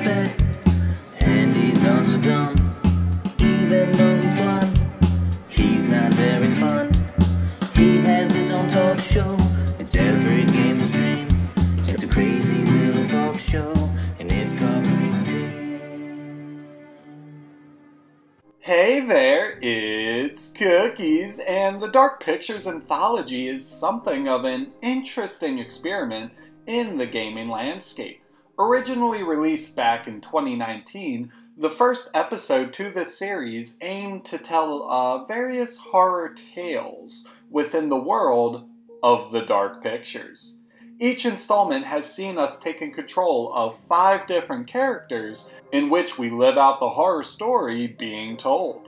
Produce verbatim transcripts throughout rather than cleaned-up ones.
fat, and he's also dumb. Even though he's blind, he's not very fun. He has his own talk show. It's every gamer's dream. It's a crazy little talk show, and it's called Cookies and Cream. Hey there, it's Cookies, and the Dark Pictures Anthology is something of an interesting experiment in the gaming landscape. Originally released back in twenty nineteen, the first episode to this series aimed to tell uh, various horror tales within the world of the Dark Pictures. Each installment has seen us taking control of five different characters in which we live out the horror story being told.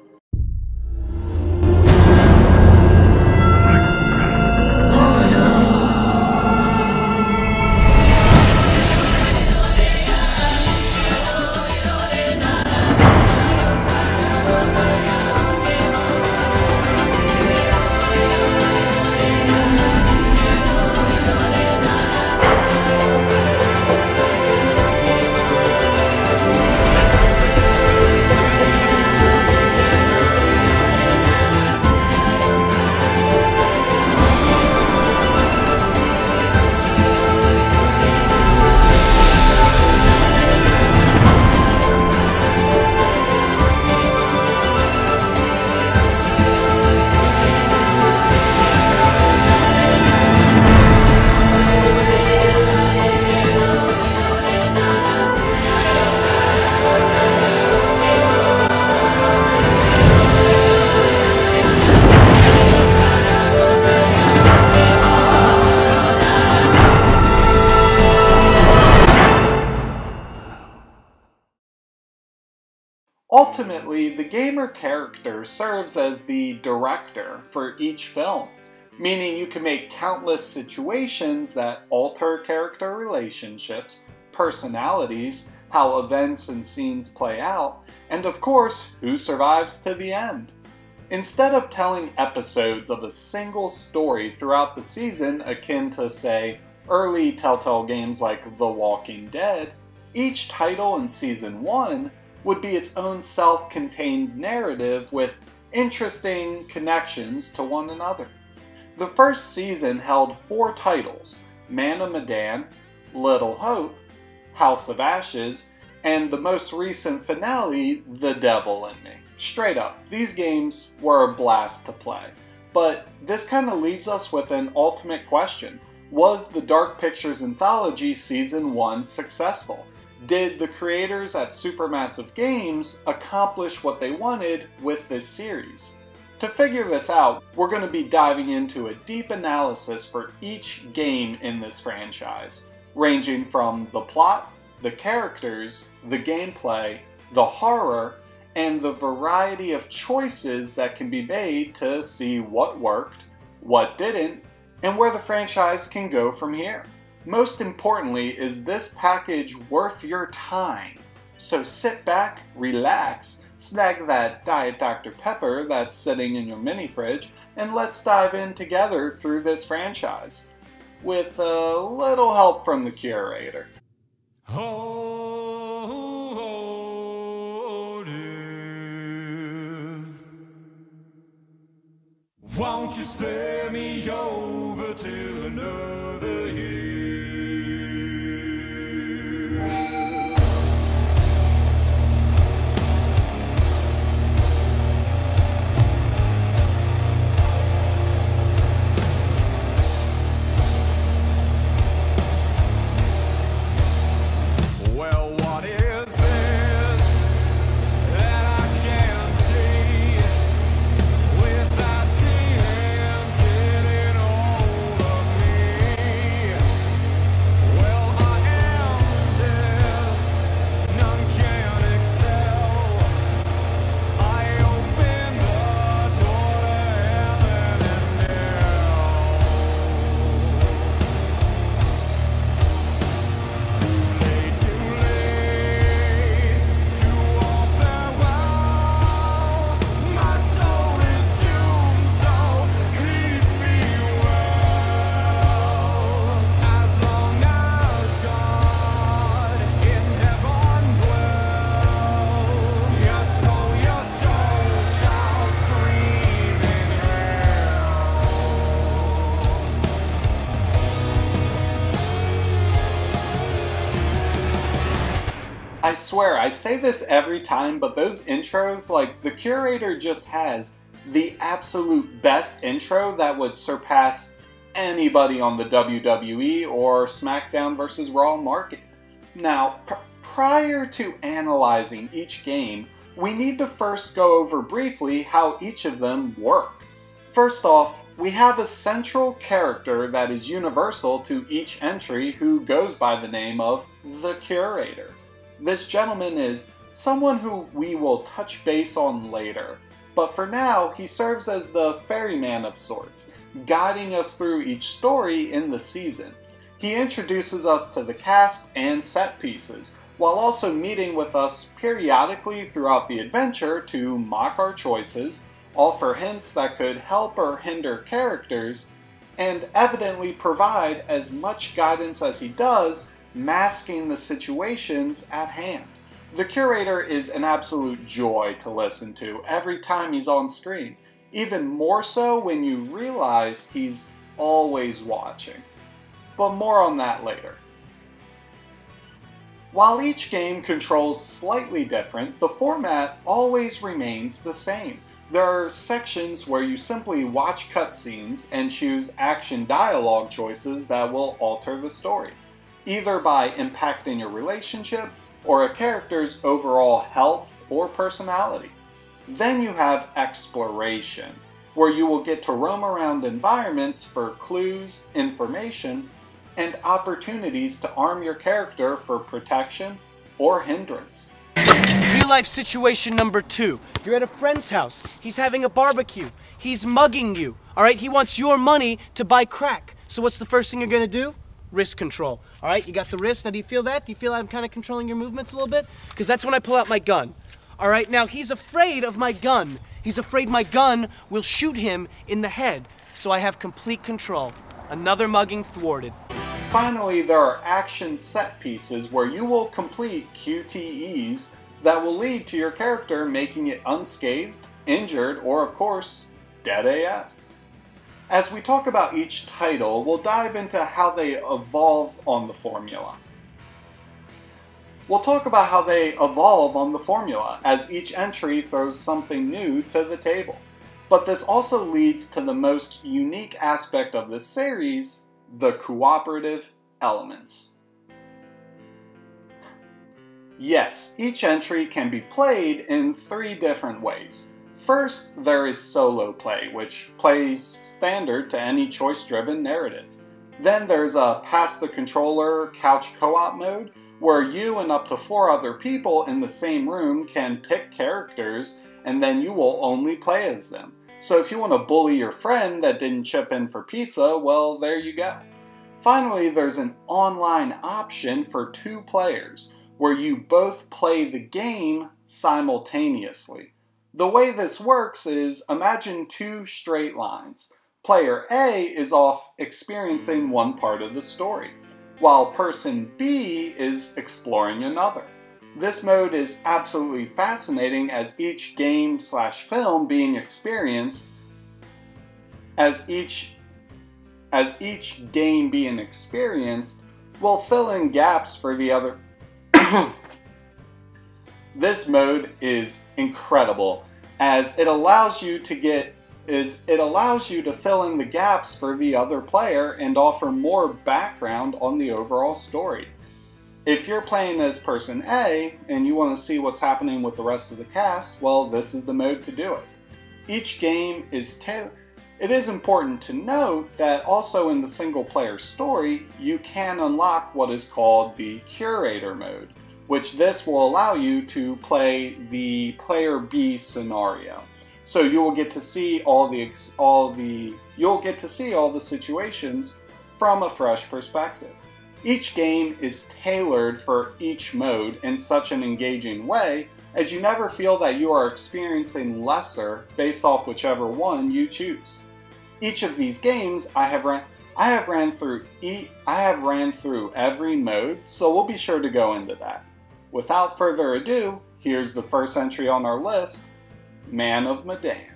Ultimately, the gamer character serves as the director for each film, meaning you can make countless situations that alter character relationships, personalities, how events and scenes play out, and of course, who survives to the end. Instead of telling episodes of a single story throughout the season akin to, say, early Telltale games like The Walking Dead, each title in Season one would be its own self-contained narrative with interesting connections to one another. The first season held four titles: Man of Medan, Little Hope, House of Ashes, and the most recent finale, The Devil in Me. Straight up, these games were a blast to play. But this kind of leaves us with an ultimate question. Was the Dark Pictures Anthology Season one successful? Did the creators at Supermassive Games accomplish what they wanted with this series? To figure this out, we're going to be diving into a deep analysis for each game in this franchise, ranging from the plot, the characters, the gameplay, the horror, and the variety of choices that can be made to see what worked, what didn't, and where the franchise can go from here. Most importantly, is this package worth your time? So sit back, relax, snag that Diet Doctor Pepper that's sitting in your mini fridge, and let's dive in together through this franchise, with a little help from the curator. Oh, oh, death. Won't you spare me over till another year? With I see hands getting all of me. I swear, I say this every time, but those intros, like, the curator just has the absolute best intro that would surpass anybody on the W W E or SmackDown versus Raw market. Now, pr prior to analyzing each game, we need to first go over briefly how each of them work. First off, we have a central character that is universal to each entry who goes by the name of the Curator. This gentleman is someone who we will touch base on later, but for now he serves as the ferryman of sorts, guiding us through each story in the season. He introduces us to the cast and set pieces, while also meeting with us periodically throughout the adventure to mock our choices, offer hints that could help or hinder characters, and evidently provide as much guidance as he does, masking the situations at hand. The Curator is an absolute joy to listen to every time he's on screen, even more so when you realize he's always watching. But more on that later. While each game controls slightly different, the format always remains the same. There are sections where you simply watch cutscenes and choose action dialogue choices that will alter the story, either by impacting your relationship or a character's overall health or personality. Then you have exploration, where you will get to roam around environments for clues, information, and opportunities to arm your character for protection or hindrance. Real life situation number two. You're at a friend's house. He's having a barbecue. He's mugging you. All right, he wants your money to buy crack. So what's the first thing you're gonna do? Wrist control. All right, you got the wrist. Now do you feel that? Do you feel I'm kind of controlling your movements a little bit? Because that's when I pull out my gun. All right, now he's afraid of my gun. He's afraid my gun will shoot him in the head. So I have complete control. Another mugging thwarted. Finally, there are action set pieces where you will complete Q T Es that will lead to your character making it unscathed, injured, or of course, dead A F. As we talk about each title, we'll dive into how they evolve on the formula. We'll talk about how they evolve on the formula, as each entry throws something new to the table. But this also leads to the most unique aspect of this series, the cooperative elements. Yes, each entry can be played in three different ways. First, there is solo play, which plays standard to any choice-driven narrative. Then there's a pass the controller couch co-op mode, where you and up to four other people in the same room can pick characters, and then you will only play as them. So if you want to bully your friend that didn't chip in for pizza, well, there you go. Finally, there's an online option for two players, where you both play the game simultaneously. The way this works is, imagine two straight lines. Player A is off experiencing one part of the story, while person B is exploring another. This mode is absolutely fascinating, as each game slash film being experienced, as each, as each game being experienced will fill in gaps for the other. This mode is incredible, as it allows you to get is it allows you to fill in the gaps for the other player and offer more background on the overall story. If you're playing as person A and you want to see what's happening with the rest of the cast, well, this is the mode to do it. Each game is tailored. It is important to note that also in the single player story, you can unlock what is called the Curator mode, which this will allow you to play the player B scenario. So you will get to see all the all the you'll get to see all the situations from a fresh perspective. Each game is tailored for each mode in such an engaging way as you never feel that you are experiencing lesser based off whichever one you choose. Each of these games I have ran I have ran through e I have ran through every mode, so we'll be sure to go into that. Without further ado, here's the first entry on our list, Man of Medan.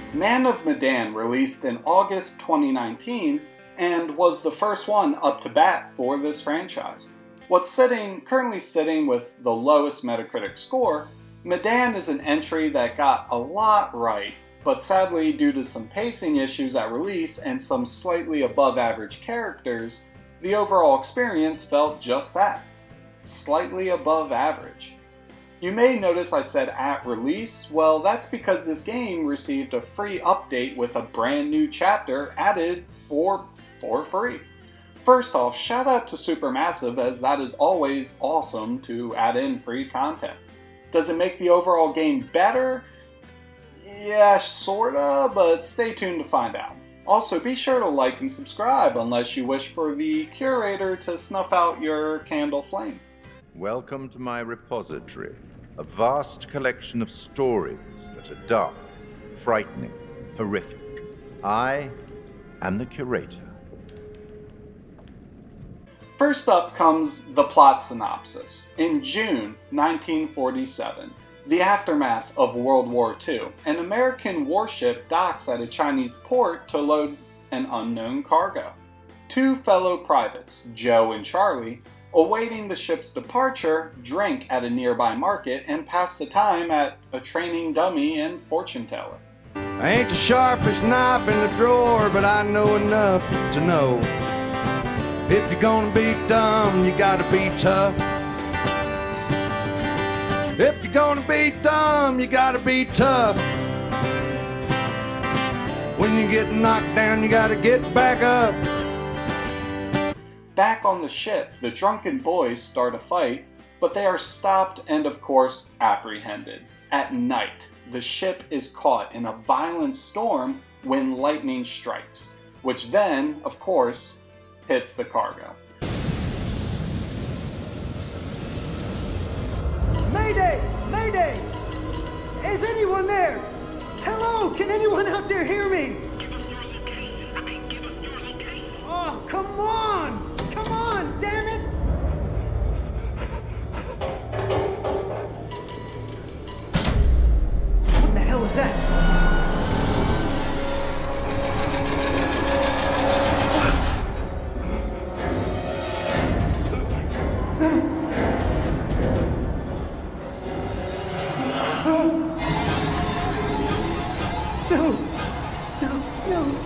Man of Medan released in August twenty nineteen and was the first one up to bat for this franchise. What's sitting, currently sitting with the lowest Metacritic score, Medan is an entry that got a lot right, but sadly due to some pacing issues at release and some slightly above average characters, the overall experience felt just that, slightly above average. You may notice I said at release. Well, that's because this game received a free update with a brand new chapter added for, for free. First off, shout out to Supermassive, as that is always awesome to add in free content. Does it make the overall game better? Yeah, sorta, but stay tuned to find out. Also, be sure to like and subscribe unless you wish for the curator to snuff out your candle flame. Welcome to my repository, a vast collection of stories that are dark, frightening, horrific. I am the curator. First up comes the plot synopsis. In June nineteen forty-seven, the aftermath of World War Two, an American warship docks at a Chinese port to load an unknown cargo. Two fellow privates, Joe and Charlie, awaiting the ship's departure, drink at a nearby market and pass the time at a training dummy and fortune teller. I ain't the sharpest knife in the drawer, but I know enough to know. If you're gonna be dumb, you gotta be tough. If you're gonna be dumb, you gotta be tough. When you get knocked down, you gotta get back up. Back on the ship, the drunken boys start a fight, but they are stopped and of course apprehended. At night, the ship is caught in a violent storm when lightning strikes, which then, of course, hits the cargo. Mayday! Mayday! Is anyone there? Hello? Can anyone out there hear me? Oh, come on! Come on, damn it! What the hell is that? No! No, no!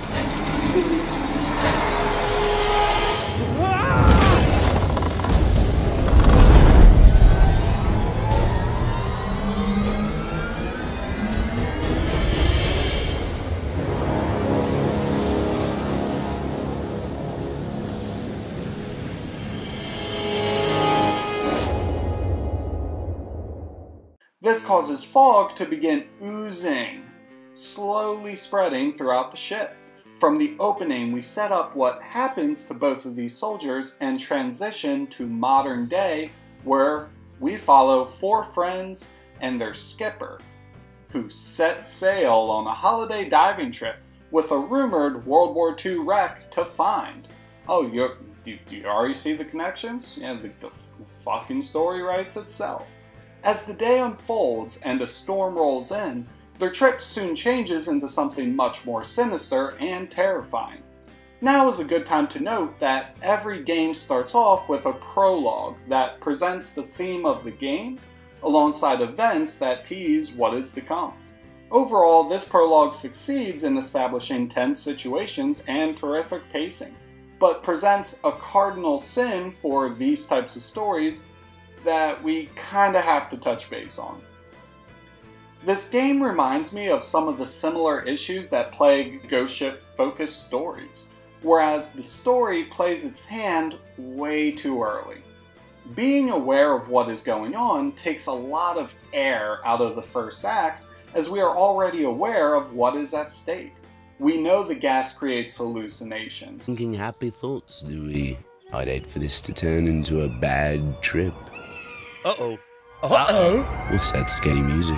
This causes fog to begin oozing, slowly spreading throughout the ship. From the opening, we set up what happens to both of these soldiers and transition to modern day, where we follow four friends and their skipper, who set sail on a holiday diving trip with a rumored World War Two wreck to find. Oh, you're, do, do you already see the connections? Yeah, the, the fucking story writes itself. As the day unfolds and a storm rolls in, their trip soon changes into something much more sinister and terrifying. Now is a good time to note that every game starts off with a prologue that presents the theme of the game, alongside events that tease what is to come. Overall, this prologue succeeds in establishing tense situations and terrific pacing, but presents a cardinal sin for these types of stories that we kinda have to touch base on. This game reminds me of some of the similar issues that plague ghost ship-focused stories, whereas the story plays its hand way too early. Being aware of what is going on takes a lot of air out of the first act, as we are already aware of what is at stake. We know the gas creates hallucinations. Thinking happy thoughts, Louis. I'd hate for this to turn into a bad trip. Uh-oh. Uh-oh? What's that scary music?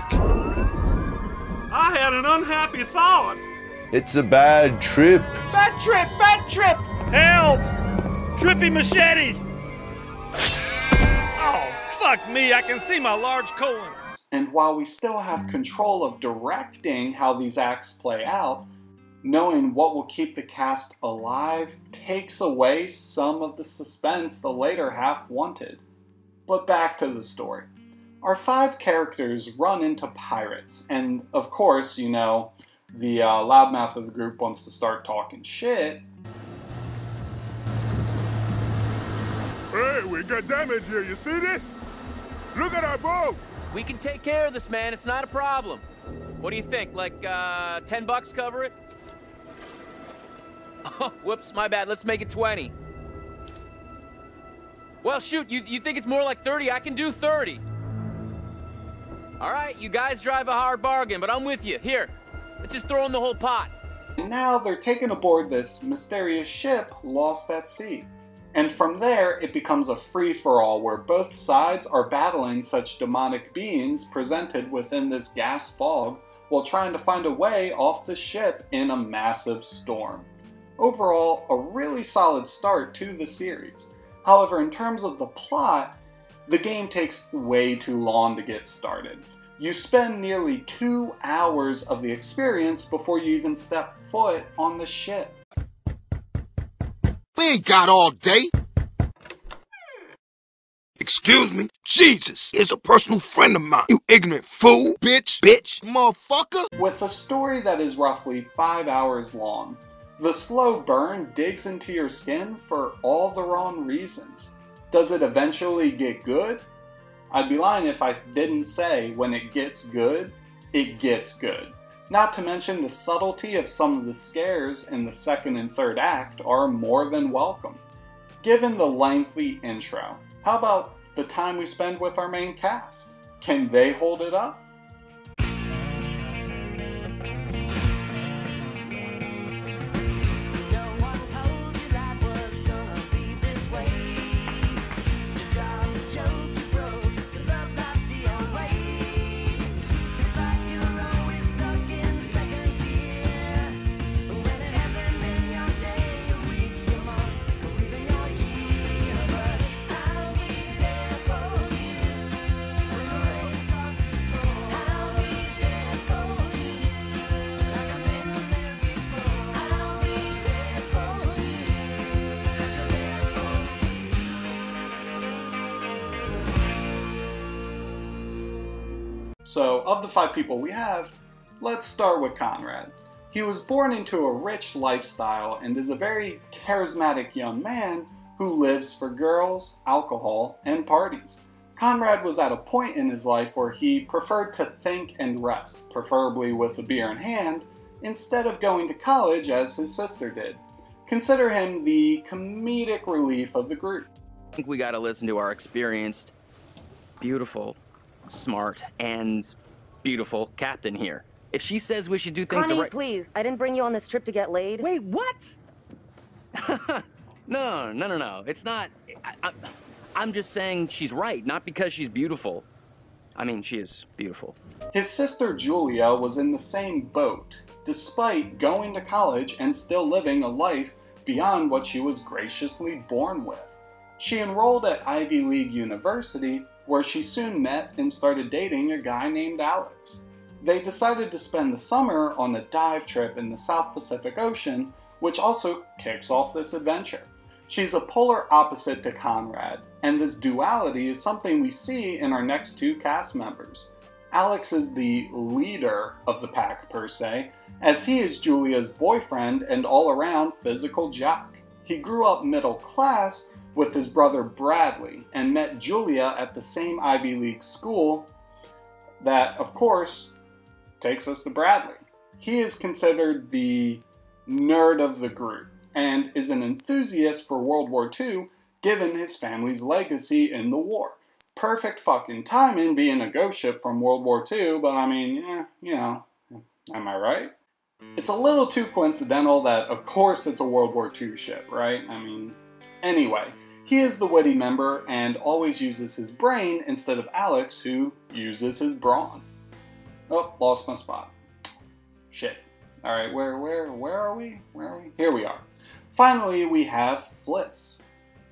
I had an unhappy thought. It's a bad trip. Bad trip! Bad trip! Help! Trippy machete! Oh, fuck me, I can see my large colon. actors, and while we still have control of directing how these acts play out, knowing what will keep the cast alive takes away some of the suspense the later half wanted. But back to the story. Our five characters run into pirates, and of course, you know, the uh, loudmouth of the group wants to start talking shit. Hey, we got damage here, you see this? Look at our boat! We can take care of this, man. It's not a problem. What do you think? Like, uh, ten bucks cover it? Oh, whoops, my bad. Let's make it twenty. Well, shoot, you, you think it's more like thirty? I can do thirty. All right, you guys drive a hard bargain, but I'm with you. Here, let's just throw in the whole pot. And now they're taken aboard this mysterious ship lost at sea. And from there, it becomes a free-for-all where both sides are battling such demonic beings presented within this gas fog while trying to find a way off the ship in a massive storm. Overall, a really solid start to the series. However, in terms of the plot, the game takes way too long to get started. You spend nearly two hours of the experience before you even step foot on the ship. We ain't got all day. Excuse me? Jesus is a personal friend of mine. You ignorant fool, bitch, bitch, motherfucker. With a story that is roughly five hours long, the slow burn digs into your skin for all the wrong reasons. Does it eventually get good? I'd be lying if I didn't say when it gets good, it gets good. Not to mention the subtlety of some of the scares in the second and third act are more than welcome. Given the lengthy intro, how about the time we spend with our main cast? Can they hold it up? So, of the five people we have, let's start with Conrad. He was born into a rich lifestyle and is a very charismatic young man who lives for girls, alcohol, and parties. Conrad was at a point in his life where he preferred to think and rest, preferably with a beer in hand, instead of going to college as his sister did. Consider him the comedic relief of the group. I think we gotta listen to our experienced, beautiful, smart, and beautiful captain here. If she says we should do things Connie, the right- please. I didn't bring you on this trip to get laid. Wait, what? no, no, no, no. It's not... I, I, I'm just saying she's right, not because she's beautiful. I mean, she is beautiful. His sister Julia was in the same boat, despite going to college and still living a life beyond what she was graciously born with. She enrolled at Ivy League University, where she soon met and started dating a guy named Alex. They decided to spend the summer on a dive trip in the South Pacific Ocean, which also kicks off this adventure. She's a polar opposite to Conrad, and this duality is something we see in our next two cast members. Alex is the leader of the pack per se, as he is Julia's boyfriend and all-around physical jock. He grew up middle class with his brother Bradley and met Julia at the same Ivy League school that, of course, takes us to Bradley. He is considered the nerd of the group and is an enthusiast for World War Two given his family's legacy in the war. Perfect fucking timing being a ghost ship from World War Two, but I mean, yeah, you know, am I right? It's a little too coincidental that, of course, it's a World War Two ship, right? I mean, anyway. He is the witty member and always uses his brain instead of Alex, who uses his brawn. Oh, lost my spot. Shit. Alright, where, where, where are we? Where are we? Here we are. Finally, we have Fliss,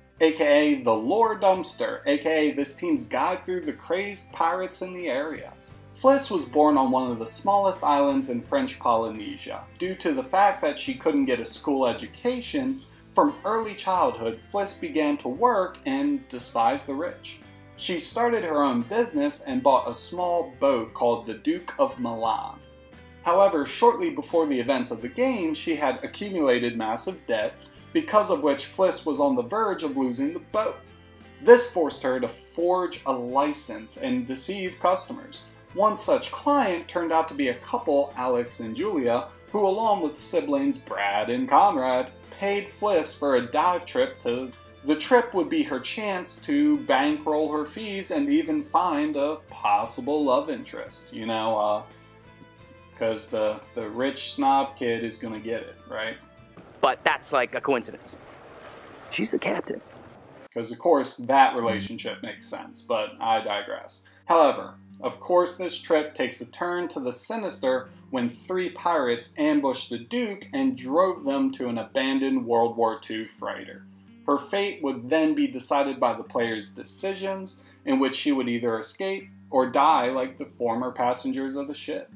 aka the Lore Dumpster, aka this team's guide through the crazed pirates in the area. Fliss was born on one of the smallest islands in French Polynesia. Due to the fact that she couldn't get a school education, from early childhood, Fliss began to work and despise the rich. She started her own business and bought a small boat called the Duke of Milan. However, shortly before the events of the game, she had accumulated massive debt, because of which Fliss was on the verge of losing the boat. This forced her to forge a license and deceive customers. One such client turned out to be a couple, Alex and Julia, who along with siblings Brad and Conrad, paid Fliss for a dive trip to... The trip would be her chance to bankroll her fees and even find a possible love interest, you know, uh, because the, the rich snob kid is gonna get it, right? But that's like a coincidence. She's the captain. Because of course that relationship makes sense, but I digress. However, of course this trip takes a turn to the sinister when three pirates ambushed the Duke and drove them to an abandoned World War Two freighter. Her fate would then be decided by the player's decisions, in which she would either escape or die like the former passengers of the ship.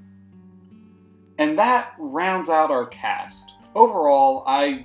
And that rounds out our cast. Overall, I,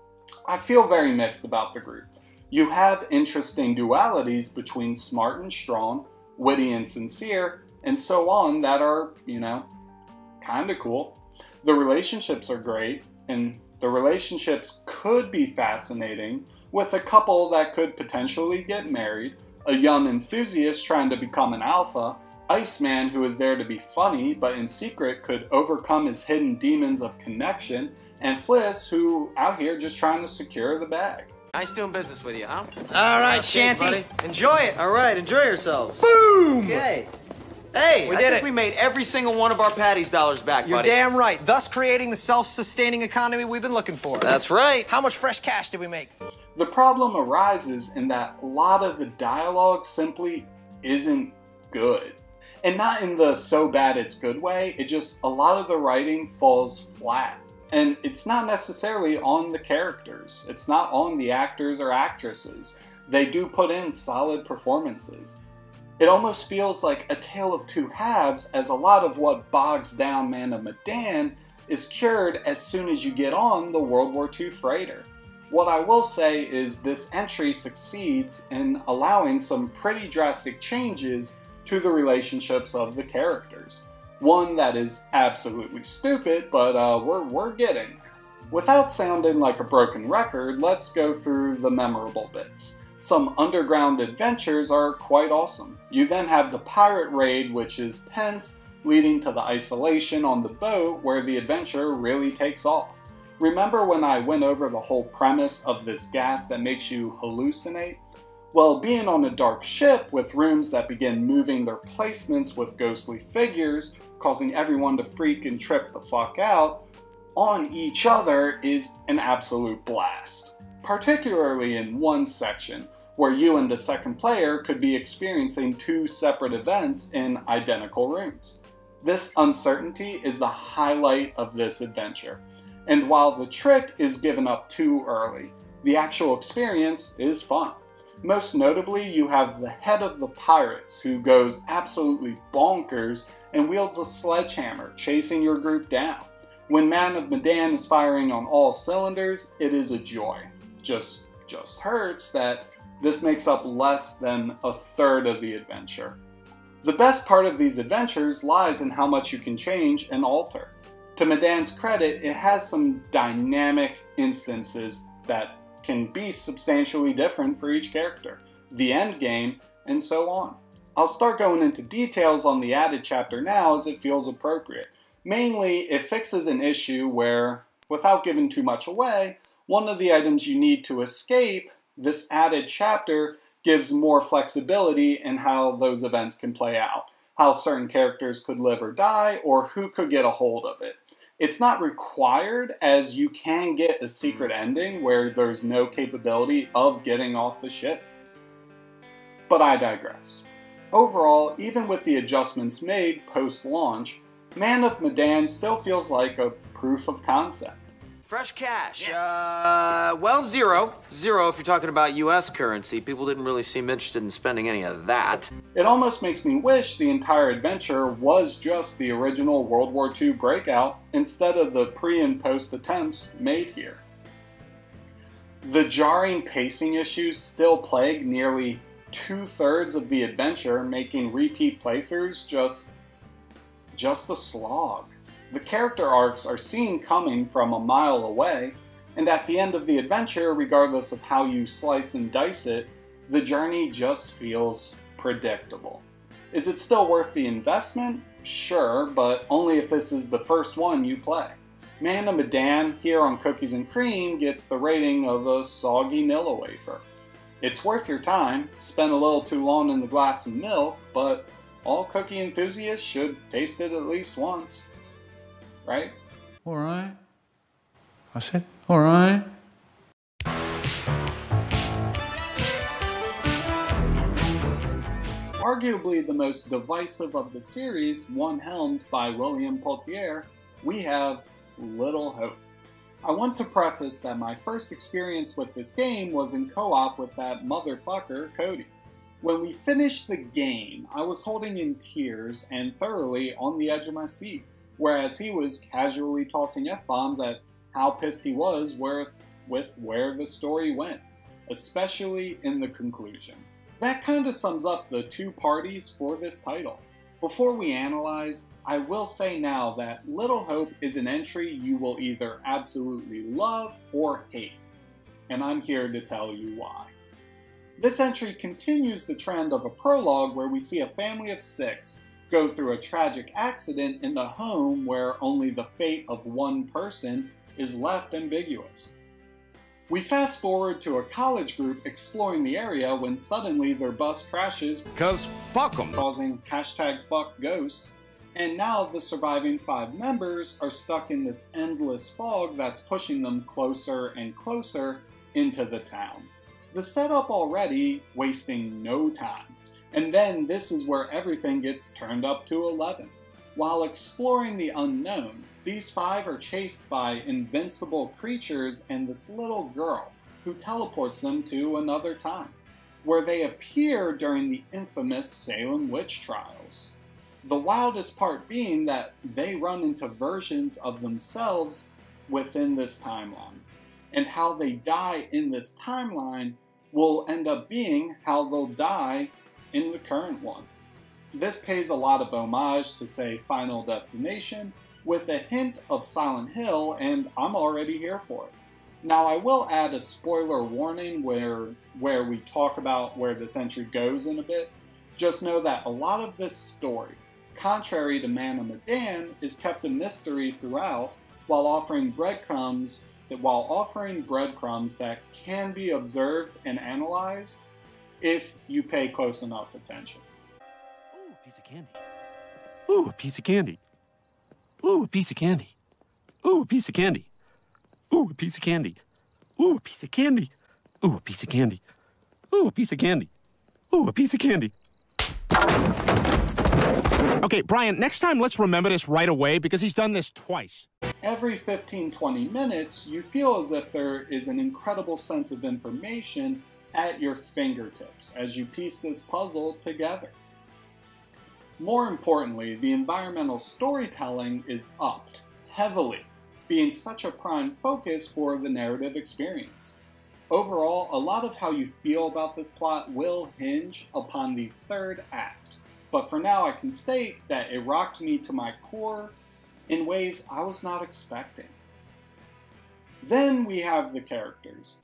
I feel very mixed about the group. You have interesting dualities between smart and strong, witty and sincere, and so on that are, you know, kinda cool. The relationships are great, and the relationships could be fascinating, with a couple that could potentially get married, a young enthusiast trying to become an alpha, Iceman who is there to be funny but in secret could overcome his hidden demons of connection, and Fliss who out here just trying to secure the bag. Nice doing business with you, huh? All right, Cheers, Shanty. buddy. Enjoy it. All right, enjoy yourselves. Boom! Okay. Hey, We I did think it. we made every single one of our Patty's dollars back, You're buddy. damn right. Thus creating the self-sustaining economy we've been looking for. That's right. How much fresh cash did we make? The problem arises in that a lot of the dialogue simply isn't good. And not in the so bad it's good way, it just, a lot of the writing falls flat. And it's not necessarily on the characters. It's not on the actors or actresses. They do put in solid performances. It almost feels like a tale of two halves, as a lot of what bogs down Man of Medan is cured as soon as you get on the World War Two freighter. What I will say is this entry succeeds in allowing some pretty drastic changes to the relationships of the characters. One that is absolutely stupid, but uh, we're, we're getting there. Without sounding like a broken record, let's go through the memorable bits. Some underground adventures are quite awesome. You then have the pirate raid, which is tense, leading to the isolation on the boat where the adventure really takes off. Remember when I went over the whole premise of this gas that makes you hallucinate? Well, being on a dark ship with rooms that begin moving their placements with ghostly figures, causing everyone to freak and trip the fuck out on each other is an absolute blast. Particularly in one section, where you and the second player could be experiencing two separate events in identical rooms. This uncertainty is the highlight of this adventure. And while the trick is given up too early, the actual experience is fun. Most notably, you have the head of the pirates who goes absolutely bonkers and wields a sledgehammer, chasing your group down. When Man of Medan is firing on all cylinders, it is a joy. Just, just hurts that this makes up less than a third of the adventure. The best part of these adventures lies in how much you can change and alter. To Medan's credit, it has some dynamic instances that can be substantially different for each character, the end game, and so on. I'll start going into details on the added chapter now as it feels appropriate. Mainly, it fixes an issue where, without giving too much away, one of the items you need to escape, this added chapter gives more flexibility in how those events can play out, how certain characters could live or die, or who could get a hold of it. It's not required, as you can get a secret ending where there's no capability of getting off the ship. But I digress. Overall, even with the adjustments made post-launch, Man of Medan still feels like a proof of concept. Fresh cash. Yes. Uh, well, zero. Zero if you're talking about U S currency. People didn't really seem interested in spending any of that. It almost makes me wish the entire adventure was just the original World War Two breakout instead of the pre and post attempts made here. The jarring pacing issues still plague nearly two-thirds of the adventure, making repeat playthroughs just, just a slog. The character arcs are seen coming from a mile away, and at the end of the adventure, regardless of how you slice and dice it, the journey just feels predictable. Is it still worth the investment? Sure, but only if this is the first one you play. Man of Medan here on Cookies and Cream gets the rating of a soggy Nilla wafer. It's worth your time, spend a little too long in the glass of milk, but all cookie enthusiasts should taste it at least once. Right? Alright. I said, alright. Arguably the most divisive of the series, one helmed by William Poultier, we have Little Hope. I want to preface that my first experience with this game was in co-op with that motherfucker, Cody. When we finished the game, I was holding in tears and thoroughly on the edge of my seat, whereas he was casually tossing F-bombs at how pissed he was with, with where the story went, especially in the conclusion. That kinda sums up the two parties for this title. Before we analyze, I will say now that Little Hope is an entry you will either absolutely love or hate, and I'm here to tell you why. This entry continues the trend of a prologue where we see a family of six go through a tragic accident in the home where only the fate of one person is left ambiguous. We fast forward to a college group exploring the area when suddenly their bus crashes, cause fuck 'em, causing hashtag fuck ghosts, and now the surviving five members are stuck in this endless fog that's pushing them closer and closer into the town. The setup already wasting no time. And then this is where everything gets turned up to eleven. While exploring the unknown, these five are chased by invincible creatures and this little girl who teleports them to another time, where they appear during the infamous Salem witch trials. The wildest part being that they run into versions of themselves within this timeline, and how they die in this timeline will end up being how they'll die in the current one. This pays a lot of homage to, say, Final Destination, with a hint of Silent Hill, and I'm already here for it. Now I will add a spoiler warning where, where we talk about where this entry goes in a bit. Just know that a lot of this story, contrary to Man of Medan, is kept a mystery throughout while offering breadcrumbs, while offering breadcrumbs that can be observed and analyzed if you pay close enough attention. Ooh, a piece of candy. Ooh, a piece of candy. Ooh, a piece of candy. Ooh, a piece of candy. Ooh, a piece of candy. Ooh, a piece of candy. Ooh, a piece of candy. Ooh, a piece of candy. Ooh, a piece of candy. Okay, Brian, next time let's remember this right away because he's done this twice. Every fifteen to twenty minutes, you feel as if there is an incredible sense of information at your fingertips as you piece this puzzle together. More importantly, the environmental storytelling is upped heavily, being such a prime focus for the narrative experience. Overall, a lot of how you feel about this plot will hinge upon the third act, but for now I can state that it rocked me to my core in ways I was not expecting. Then we have the characters.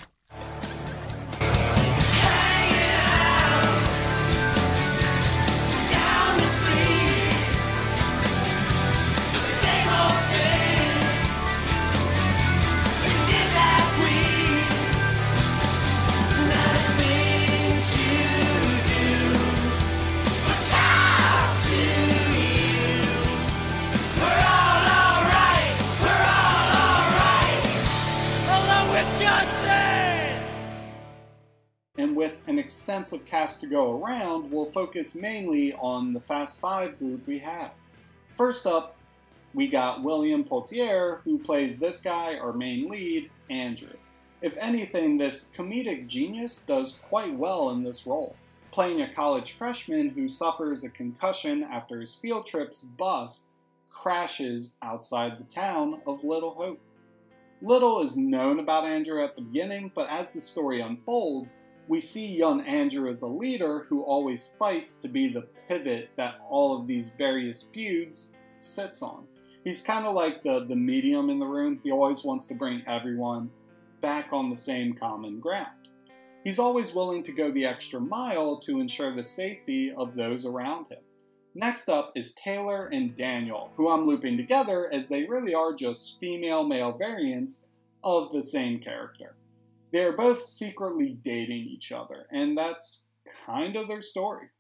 And with an extensive cast to go around, we'll focus mainly on the Fast Five group we have. First up, we got William Poultier, who plays this guy, our main lead, Andrew. If anything, this comedic genius does quite well in this role, playing a college freshman who suffers a concussion after his field trip's bus crashes outside the town of Little Hope. Little is known about Andrew at the beginning, but as the story unfolds, we see young Andrew as a leader who always fights to be the pivot that all of these various feuds sits on. He's kind of like the, the medium in the room. He always wants to bring everyone back on the same common ground. He's always willing to go the extra mile to ensure the safety of those around him. Next up is Taylor and Daniel, who I'm looping together as they really are just female-male variants of the same character. They are both secretly dating each other, and that's kind of their story.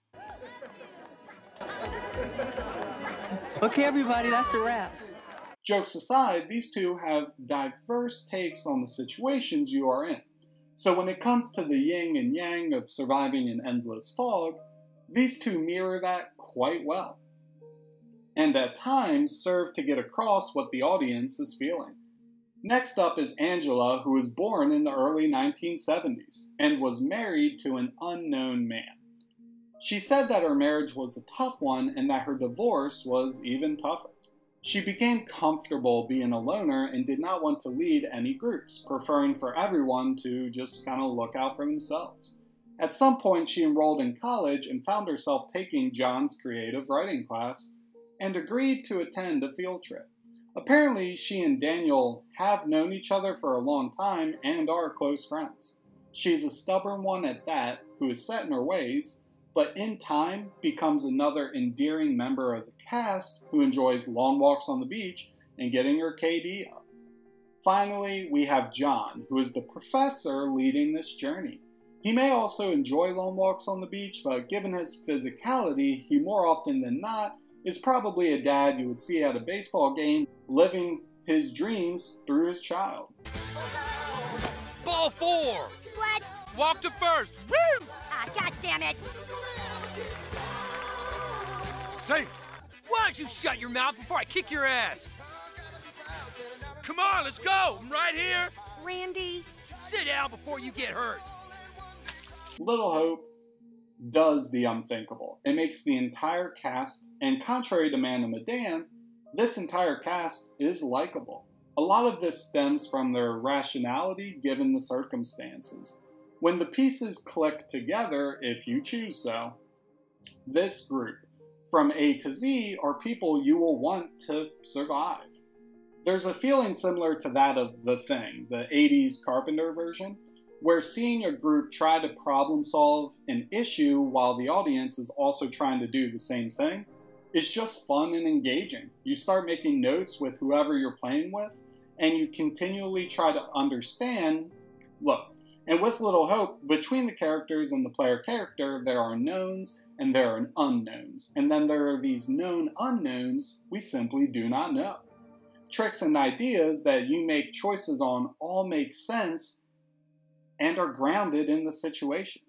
Okay, everybody, that's a wrap. Jokes aside, these two have diverse takes on the situations you are in. So when it comes to the yin and yang of surviving an endless fog, these two mirror that quite well, and at times serve to get across what the audience is feeling. Next up is Angela, who was born in the early nineteen seventies and was married to an unknown man. She said that her marriage was a tough one and that her divorce was even tougher. She became comfortable being a loner and did not want to lead any groups, preferring for everyone to just kind of look out for themselves. At some point, she enrolled in college and found herself taking John's creative writing class and agreed to attend a field trip. Apparently, she and Daniel have known each other for a long time and are close friends. She's a stubborn one at that, who is set in her ways, but in time becomes another endearing member of the cast who enjoys long walks on the beach and getting her K D up. Finally, we have John, who is the professor leading this journey. He may also enjoy long walks on the beach, but given his physicality, he more often than not is probably a dad you would see at a baseball game, living his dreams through his child. Ball four! What? Walk to first! Woo! Ah, God damn it! Safe! Why don't you shut your mouth before I kick your ass? Come on, let's go! I'm right here! Randy! Sit down before you get hurt! Little Hope does the unthinkable. It makes the entire cast, and contrary to Man of Medan, this entire cast is likable. A lot of this stems from their rationality given the circumstances. When the pieces click together, if you choose so, this group, from A to Z, are people you will want to survive. There's a feeling similar to that of The Thing, the eighties Carpenter version, where seeing a group try to problem solve an issue while the audience is also trying to do the same thing is just fun and engaging. You start making notes with whoever you're playing with, and you continually try to understand. Look, and with Little Hope, between the characters and the player character, there are knowns and there are unknowns. And then there are these known unknowns we simply do not know. Tricks and ideas that you make choices on all make sense and are grounded in the situation.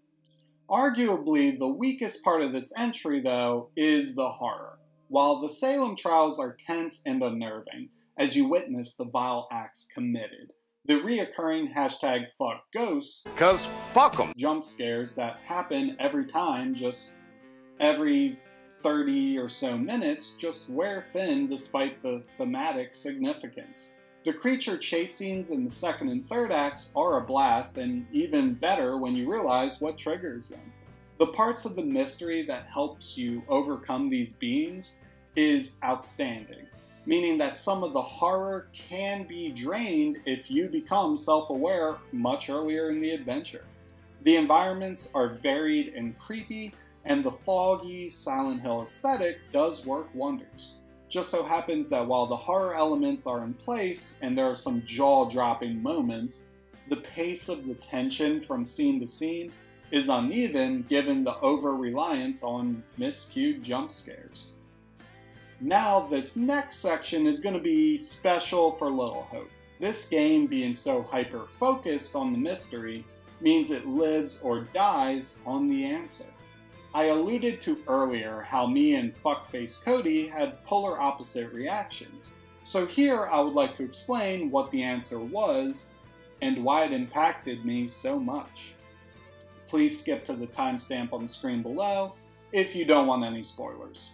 Arguably, the weakest part of this entry, though, is the horror. While the Salem trials are tense and unnerving, as you witness the vile acts committed, the reoccurring hashtag fuck ghosts, cause fuck 'em, jump scares that happen every time, just every thirty or so minutes, just wear thin despite the thematic significance. The creature chase scenes in the second and third acts are a blast, and even better when you realize what triggers them. The parts of the mystery that helps you overcome these beings is outstanding, meaning that some of the horror can be drained if you become self-aware much earlier in the adventure. The environments are varied and creepy, and the foggy Silent Hill aesthetic does work wonders. Just so happens that while the horror elements are in place and there are some jaw-dropping moments, the pace of the tension from scene to scene is uneven given the over-reliance on miscued jump scares. Now this next section is going to be special for Little Hope. This game being so hyper-focused on the mystery means it lives or dies on the answer. I alluded to earlier how me and Fuckface Cody had polar opposite reactions, so here I would like to explain what the answer was and why it impacted me so much. Please skip to the timestamp on the screen below if you don't want any spoilers.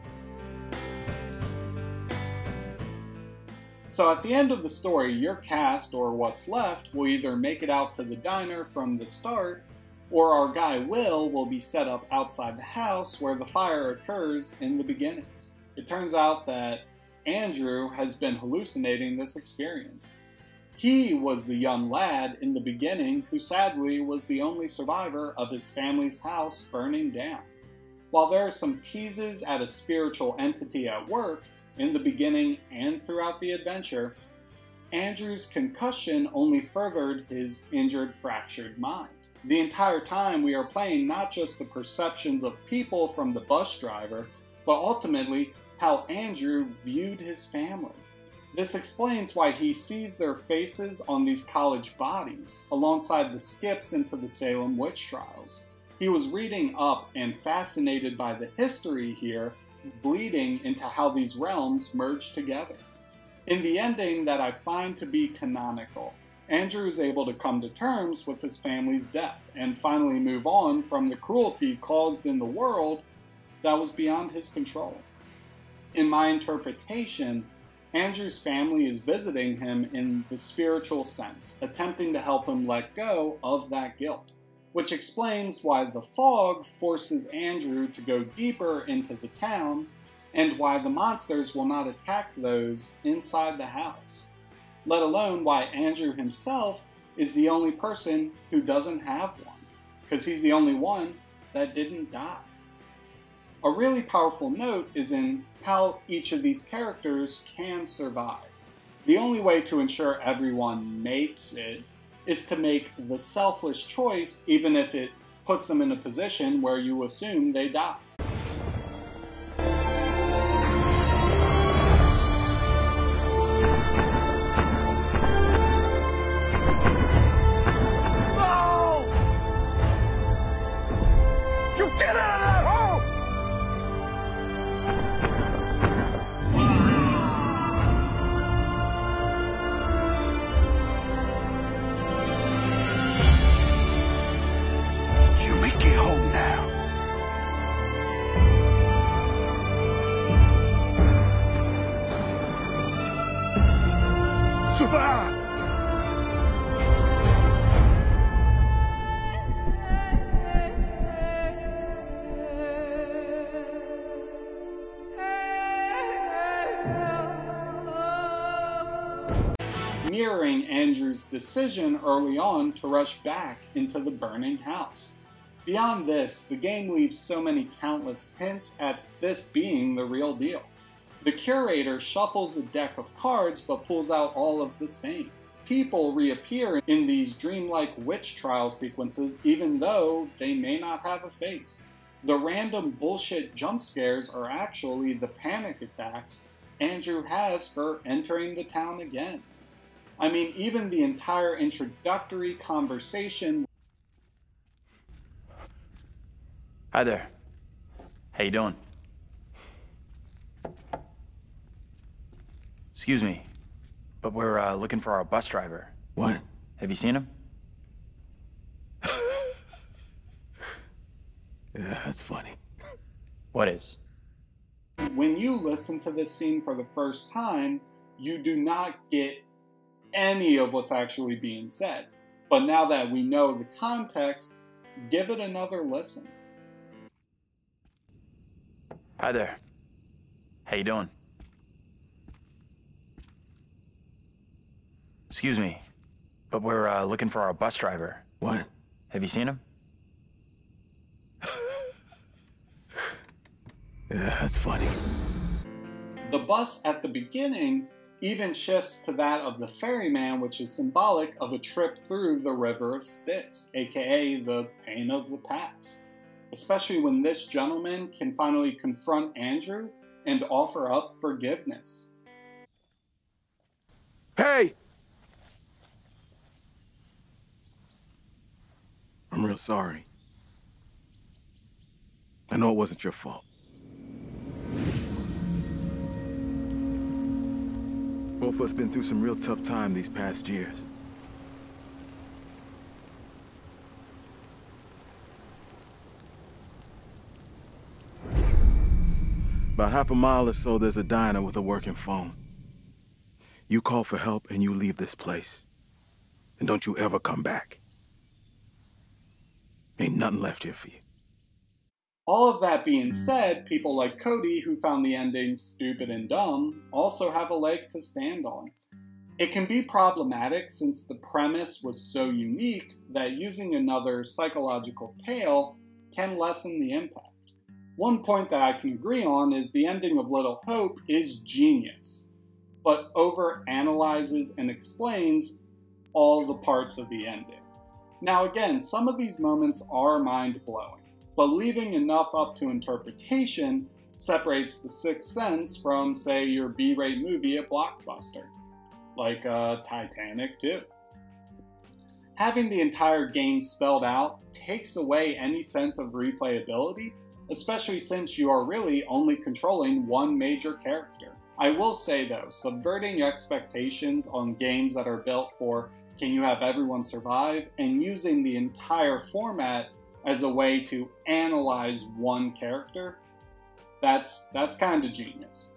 So at the end of the story, your cast, or what's left, will either make it out to the diner from the start, or our guy Will will be set up outside the house where the fire occurs in the beginnings. It turns out that Andrew has been hallucinating this experience. He was the young lad in the beginning who sadly was the only survivor of his family's house burning down. While there are some teases at a spiritual entity at work in the beginning and throughout the adventure, Andrew's concussion only furthered his injured, fractured mind. The entire time we are playing not just the perceptions of people from the bus driver, but ultimately how Andrew viewed his family. This explains why he sees their faces on these college bodies, alongside the skips into the Salem witch trials. He was reading up and fascinated by the history here, bleeding into how these realms merge together. In the ending that I find to be canonical, Andrew is able to come to terms with his family's death and finally move on from the cruelty caused in the world that was beyond his control. In my interpretation, Andrew's family is visiting him in the spiritual sense, attempting to help him let go of that guilt, which explains why the fog forces Andrew to go deeper into the town and why the monsters will not attack those inside the house, let alone why Andrew himself is the only person who doesn't have one, because he's the only one that didn't die. A really powerful note is in how each of these characters can survive. The only way to ensure everyone makes it is to make the selfless choice, even if it puts them in a position where you assume they die. No! You get out of that hole! Get home now. Survive. Mirroring Andrew's decision early on to rush back into the burning house. Beyond this, the game leaves so many countless hints at this being the real deal. The curator shuffles a deck of cards but pulls out all of the same. People reappear in these dreamlike witch trial sequences even though they may not have a face. The random bullshit jump scares are actually the panic attacks Andrew has for entering the town again. I mean, even the entire introductory conversation. Hi there. How you doing? Excuse me, but we're uh, looking for our bus driver. What? Have you seen him? Yeah, that's funny. What is? When you listen to this scene for the first time, you do not get any of what's actually being said. But now that we know the context, give it another listen. Hi there. How you doing? Excuse me, but we're uh, looking for our bus driver. What? Have you seen him? Yeah, that's funny. The bus at the beginning even shifts to that of the ferryman, which is symbolic of a trip through the River of Styx, aka the pain of the past. Especially when this gentleman can finally confront Andrew and offer up forgiveness. Hey! I'm real sorry. I know it wasn't your fault. Both of us been through some real tough time these past years. About half a mile or so, there's a diner with a working phone. You call for help and you leave this place. And don't you ever come back. Ain't nothing left here for you. All of that being said, people like Cody, who found the ending stupid and dumb, also have a leg to stand on. It can be problematic since the premise was so unique that using another psychological tale can lessen the impact. One point that I can agree on is the ending of Little Hope is genius, but overanalyzes and explains all the parts of the ending. Now again, some of these moments are mind-blowing, but leaving enough up to interpretation separates The Sixth Sense from, say, your B-rate movie at Blockbuster, like uh, Titanic two. Having the entire game spelled out takes away any sense of replayability, especially since you are really only controlling one major character. I will say though, subverting expectations on games that are built for can you have everyone survive, and using the entire format as a way to analyze one character, that's, that's kind of genius.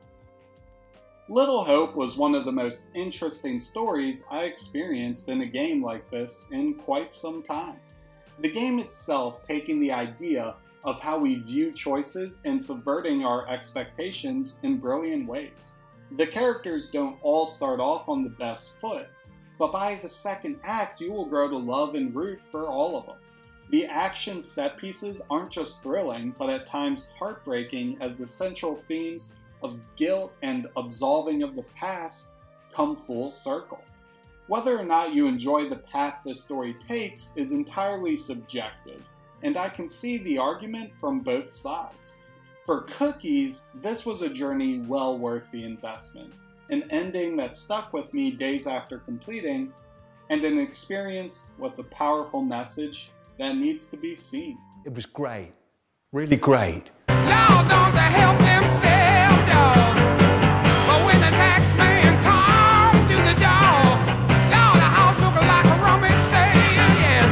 Little Hope was one of the most interesting stories I experienced in a game like this in quite some time. The game itself taking the idea of how we view choices and subverting our expectations in brilliant ways. The characters don't all start off on the best foot, but by the second act you will grow to love and root for all of them. The action set pieces aren't just thrilling, but at times heartbreaking as the central themes of guilt and absolving of the past come full circle. Whether or not you enjoy the path this story takes is entirely subjective, and I can see the argument from both sides. For Cookies, this was a journey well worth the investment, an ending that stuck with me days after completing, and an experience with a powerful message that needs to be seen. It was great, really great. Lord, don't they help themselves, dog? But when the tax man come to the door, Lord, the house looking like a rummage sale, yes.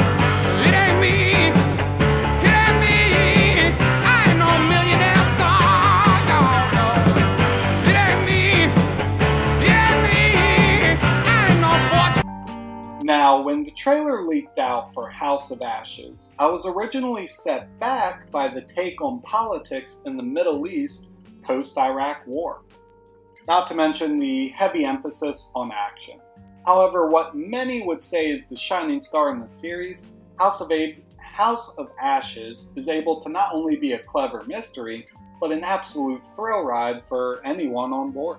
It ain't me, it ain't me. I ain't no millionaire son, no, no. It ain't me, it ain't me. I ain't no fortune. Now, when the trailer leaked out for House of Ashes, I was originally set back by the take on politics in the Middle East post-Iraq War, not to mention the heavy emphasis on action. However, what many would say is the shining star in the series, House of, A House of Ashes is able to not only be a clever mystery, but an absolute thrill ride for anyone on board.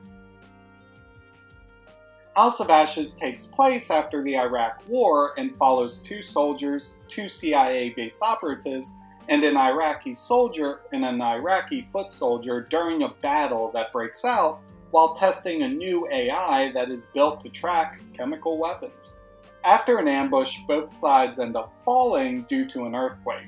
House of Ashes takes place after the Iraq War and follows two soldiers, two C I A-based operatives, and an Iraqi soldier and an Iraqi foot soldier during a battle that breaks out while testing a new A I that is built to track chemical weapons. After an ambush, both sides end up falling due to an earthquake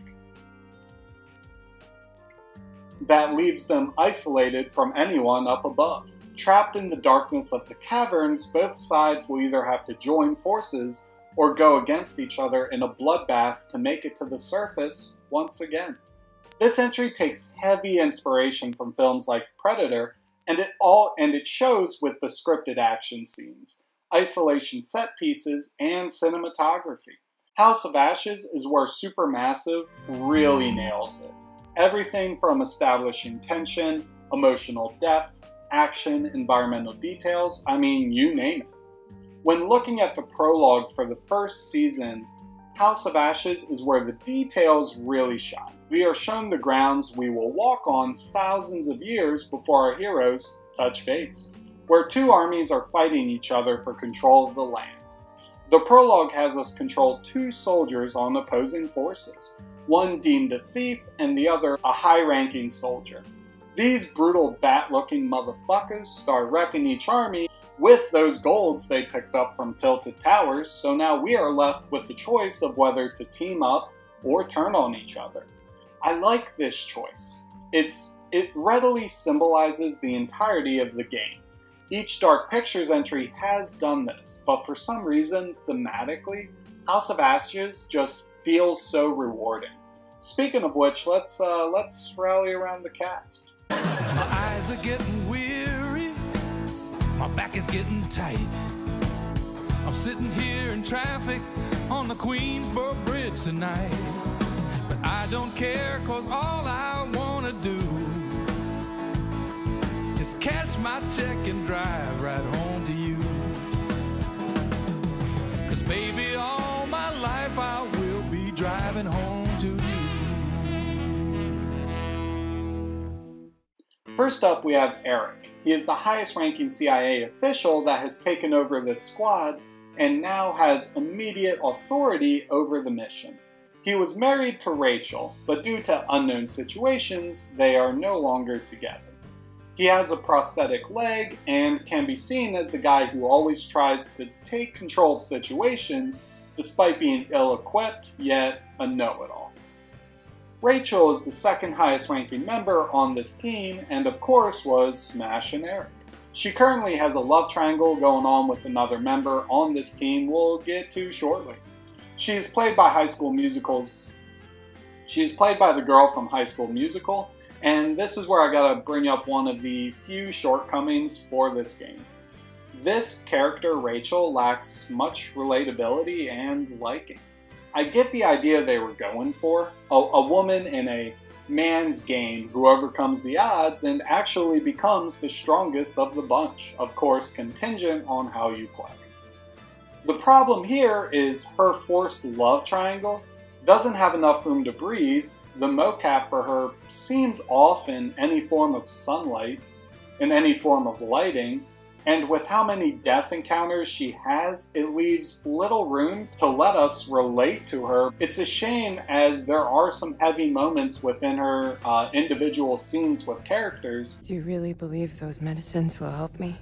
that leaves them isolated from anyone up above. Trapped in the darkness of the caverns, both sides will either have to join forces or go against each other in a bloodbath to make it to the surface once again. This entry takes heavy inspiration from films like Predator, and it all and it shows with the scripted action scenes, isolation set pieces, and cinematography. House of Ashes is where Supermassive really nails it. Everything from establishing tension, emotional depth, action, environmental details, I mean, you name it. When looking at the prologue for the first season, House of Ashes is where the details really shine. We are shown the grounds we will walk on thousands of years before our heroes touch base, where two armies are fighting each other for control of the land. The prologue has us control two soldiers on opposing forces, one deemed a thief and the other a high-ranking soldier. These brutal bat-looking motherfuckers start wrecking each army with those golds they picked up from Tilted Towers, so now we are left with the choice of whether to team up or turn on each other. I like this choice. It's, it readily symbolizes the entirety of the game. Each Dark Pictures entry has done this, but for some reason, thematically, House of Ashes just feels so rewarding. Speaking of which, let's uh, let's rally around the cast. My eyes are getting weary, my back is getting tight. I'm sitting here in traffic on the Queensboro Bridge tonight. But I don't care, cause all I wanna do is cash my check and drive right home to you. Cause baby, all my life I will be driving home to you. First up, we have Eric. He is the highest ranking C I A official that has taken over this squad and now has immediate authority over the mission. He was married to Rachel, but due to unknown situations, they are no longer together. He has a prosthetic leg and can be seen as the guy who always tries to take control of situations despite being ill-equipped, yet a know-it-all. Rachel is the second highest ranking member on this team and of course was Smash and Eric. She currently has a love triangle going on with another member on this team we'll get to shortly. She is played by High School Musical's. She is played by the girl from High School Musical, and this is where I gotta bring up one of the few shortcomings for this game. This character, Rachel, lacks much relatability and liking. I get the idea they were going for, a, a woman in a man's game who overcomes the odds and actually becomes the strongest of the bunch, of course contingent on how you play. The problem here is her forced love triangle doesn't have enough room to breathe. The mocap for her seems off in any form of sunlight, in any form of lighting, and with how many death encounters she has, it leaves little room to let us relate to her. It's a shame as there are some heavy moments within her uh, individual scenes with characters. Do you really believe those medicines will help me?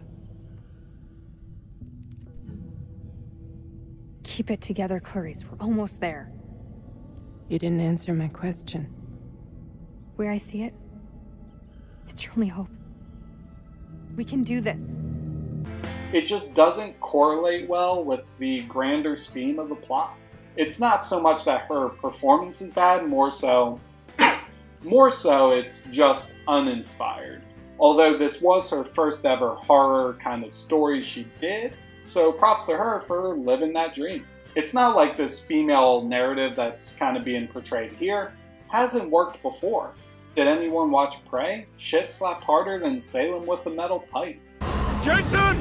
Keep it together, Clarice. We're almost there. You didn't answer my question. Where I see it, it's your only hope. We can do this. It just doesn't correlate well with the grander scheme of the plot. It's not so much that her performance is bad, more so, more so it's just uninspired. Although this was her first ever horror kind of story she did, so props to her for living that dream. It's not like this female narrative that's kind of being portrayed here hasn't worked before. Did anyone watch Prey? Shit slapped harder than Salem with the metal pipe. Jason!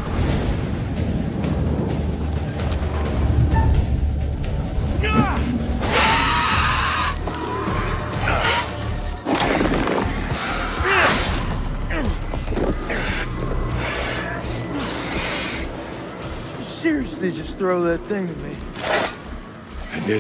Seriously, just throw that thing at me. I did.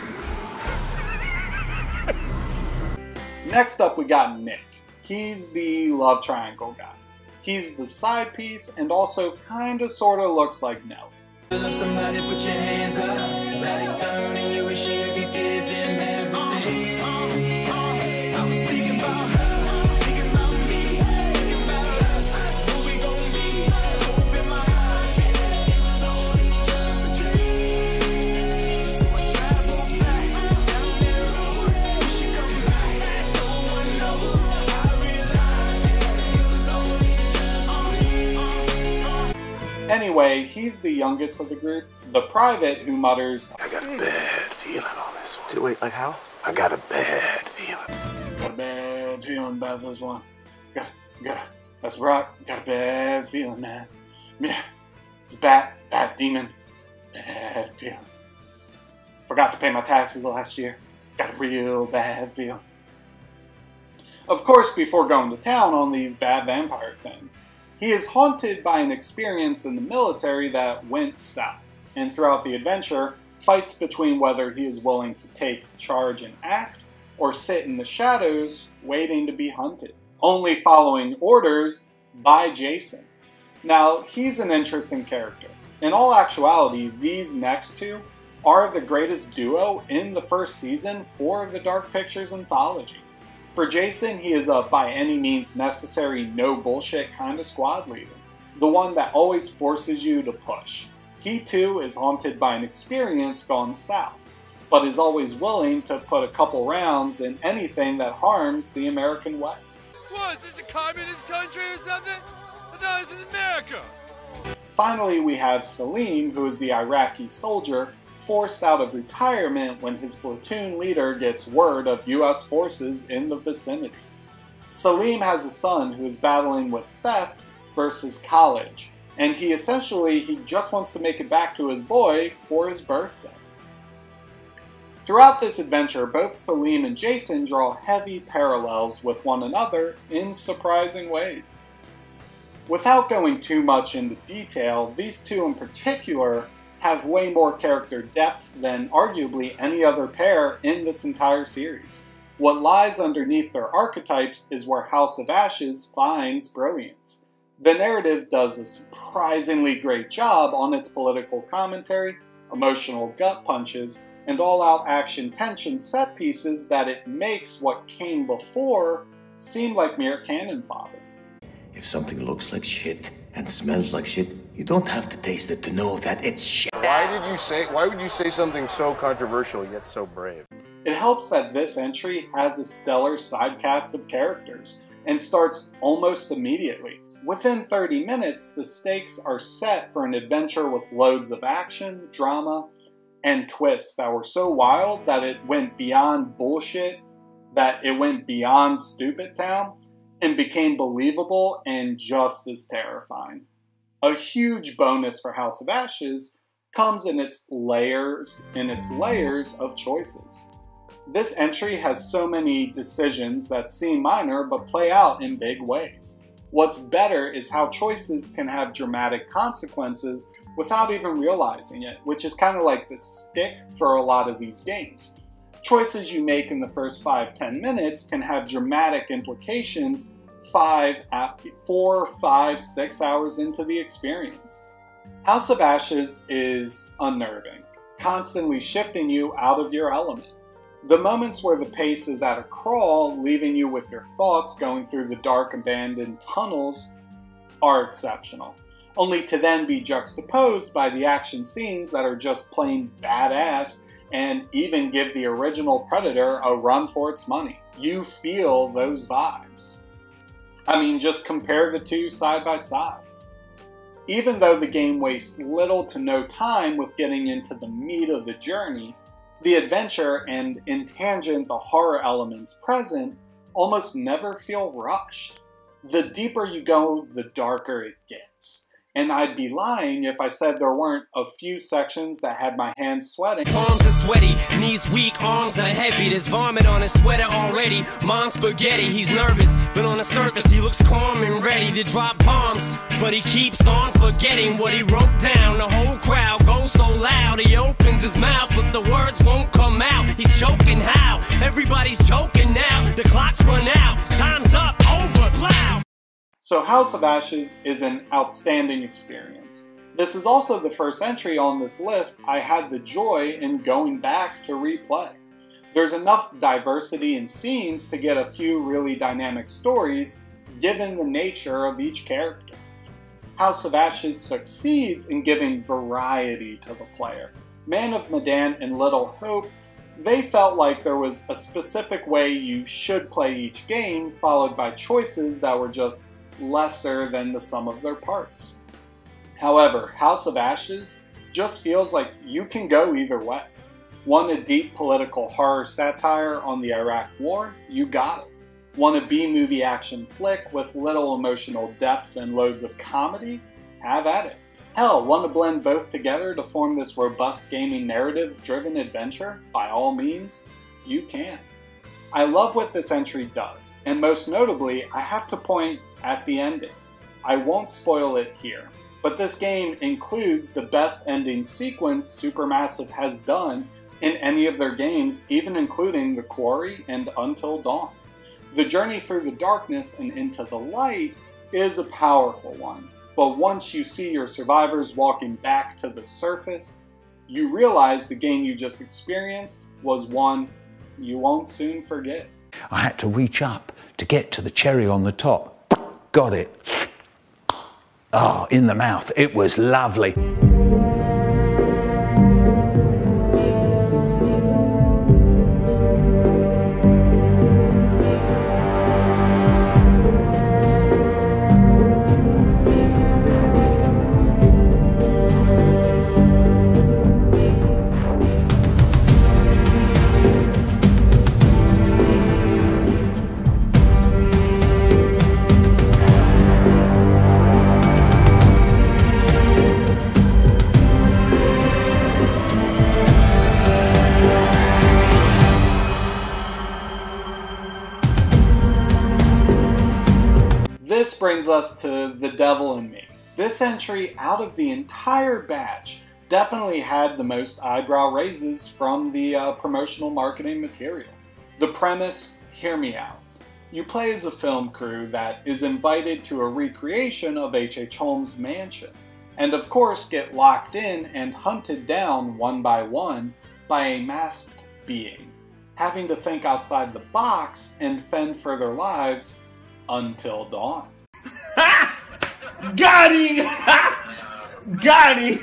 Next up, we got Nick. He's the love triangle guy. He's the side piece and also kinda sorta looks like Nell. Somebody put your hands up, let it burn and you wish you could give them everything. I was thinking about her, thinking about me, thinking about us, who we gon' be, hope in my heart, it was only just a dream. So I travel back down that road, wish you come back, no one knows, I realized it was only just a dream. Anyway, he's the youngest of the group, the private who mutters, I got a bad feeling on this one. Wait, like how? I got a bad feeling. got a bad feeling about this one. Got, got, that's right, got a bad feeling, man. Yeah, it's a bat, bat demon, bad feeling. Forgot to pay my taxes last year. Got a real bad feeling. Of course, before going to town on these bad vampire things, he is haunted by an experience in the military that went south, and throughout the adventure, fights between whether he is willing to take charge and act, or sit in the shadows waiting to be hunted, only following orders by Jason. Now, he's an interesting character. In all actuality, these next two are the greatest duo in the first season for the Dark Pictures Anthology. For Jason, he is a by any means necessary, no bullshit kind of squad leader, the one that always forces you to push. He too is haunted by an experience gone south, but is always willing to put a couple rounds in anything that harms the American way. What, is this a communist country or something? I thought this is America. Finally, we have Salim, who is the Iraqi soldier forced out of retirement when his platoon leader gets word of U S forces in the vicinity. Salim has a son who is battling with theft versus college, and he essentially he just wants to make it back to his boy for his birthday. Throughout this adventure, both Salim and Jason draw heavy parallels with one another in surprising ways. Without going too much into detail, these two in particular have way more character depth than arguably any other pair in this entire series. What lies underneath their archetypes is where House of Ashes finds brilliance. The narrative does a surprisingly great job on its political commentary, emotional gut punches, and all-out action tension set pieces that it makes what came before seem like mere cannon fodder. If something looks like shit and smells like shit, you don't have to taste it to know that it's shit. Why did you say, why would you say something so controversial yet so brave? It helps that this entry has a stellar side cast of characters and starts almost immediately. Within thirty minutes, the stakes are set for an adventure with loads of action, drama, and twists that were so wild that it went beyond bullshit, that it went beyond Stupid Town, and became believable and just as terrifying. A huge bonus for House of Ashes comes in its layers, in its layers of choices. This entry has so many decisions that seem minor but play out in big ways. What's better is how choices can have dramatic consequences without even realizing it, which is kind of like the stick for a lot of these games. Choices you make in the first five to ten minutes can have dramatic implications five, four, five, six hours into the experience. House of Ashes is unnerving, constantly shifting you out of your element. The moments where the pace is at a crawl, leaving you with your thoughts going through the dark abandoned tunnels, are exceptional, only to then be juxtaposed by the action scenes that are just plain badass and even give the original Predator a run for its money. You feel those vibes. I mean, just compare the two side by side. Even though the game wastes little to no time with getting into the meat of the journey, the adventure and in tangent the horror elements present almost never feel rushed. The deeper you go, the darker it gets. And I'd be lying if I said there weren't a few sections that had my hands sweating. Palms are sweaty, knees weak, arms are heavy. There's vomit on his sweater already. Mom's spaghetti, he's nervous, but on the surface he looks calm and ready to drop bombs. But he keeps on forgetting what he wrote down. The whole crowd goes so loud, he opens his mouth, but the words won't come out. He's choking how? Everybody's choking now. The clock's run out, time's up, over, loud. So House of Ashes is an outstanding experience. This is also the first entry on this list I had the joy in going back to replay. There's enough diversity in scenes to get a few really dynamic stories given the nature of each character. House of Ashes succeeds in giving variety to the player. Man of Medan and Little Hope, they felt like there was a specific way you should play each game, followed by choices that were just lesser than the sum of their parts. However, House of Ashes just feels like you can go either way. Want a deep political horror satire on the Iraq War? You got it. Want a B-movie action flick with little emotional depth and loads of comedy? Have at it. Hell, want to blend both together to form this robust gaming narrative-driven adventure? By all means, you can. I love what this entry does, and most notably, I have to point at the ending. I won't spoil it here, but this game includes the best ending sequence Supermassive has done in any of their games, even including The Quarry and Until Dawn. The journey through the darkness and into the light is a powerful one, but once you see your survivors walking back to the surface, you realize the game you just experienced was one you won't soon forget. I had to reach up to get to the cherry on the top. Got it. Oh, in the mouth. It was lovely. This brings us to The Devil in Me. This entry, out of the entire batch, definitely had the most eyebrow raises from the uh, promotional marketing material. The premise, hear me out. You play as a film crew that is invited to a recreation of H H Holmes' mansion, and of course get locked in and hunted down one by one by a masked being, having to think outside the box and fend for their lives until dawn. Got him! Got him!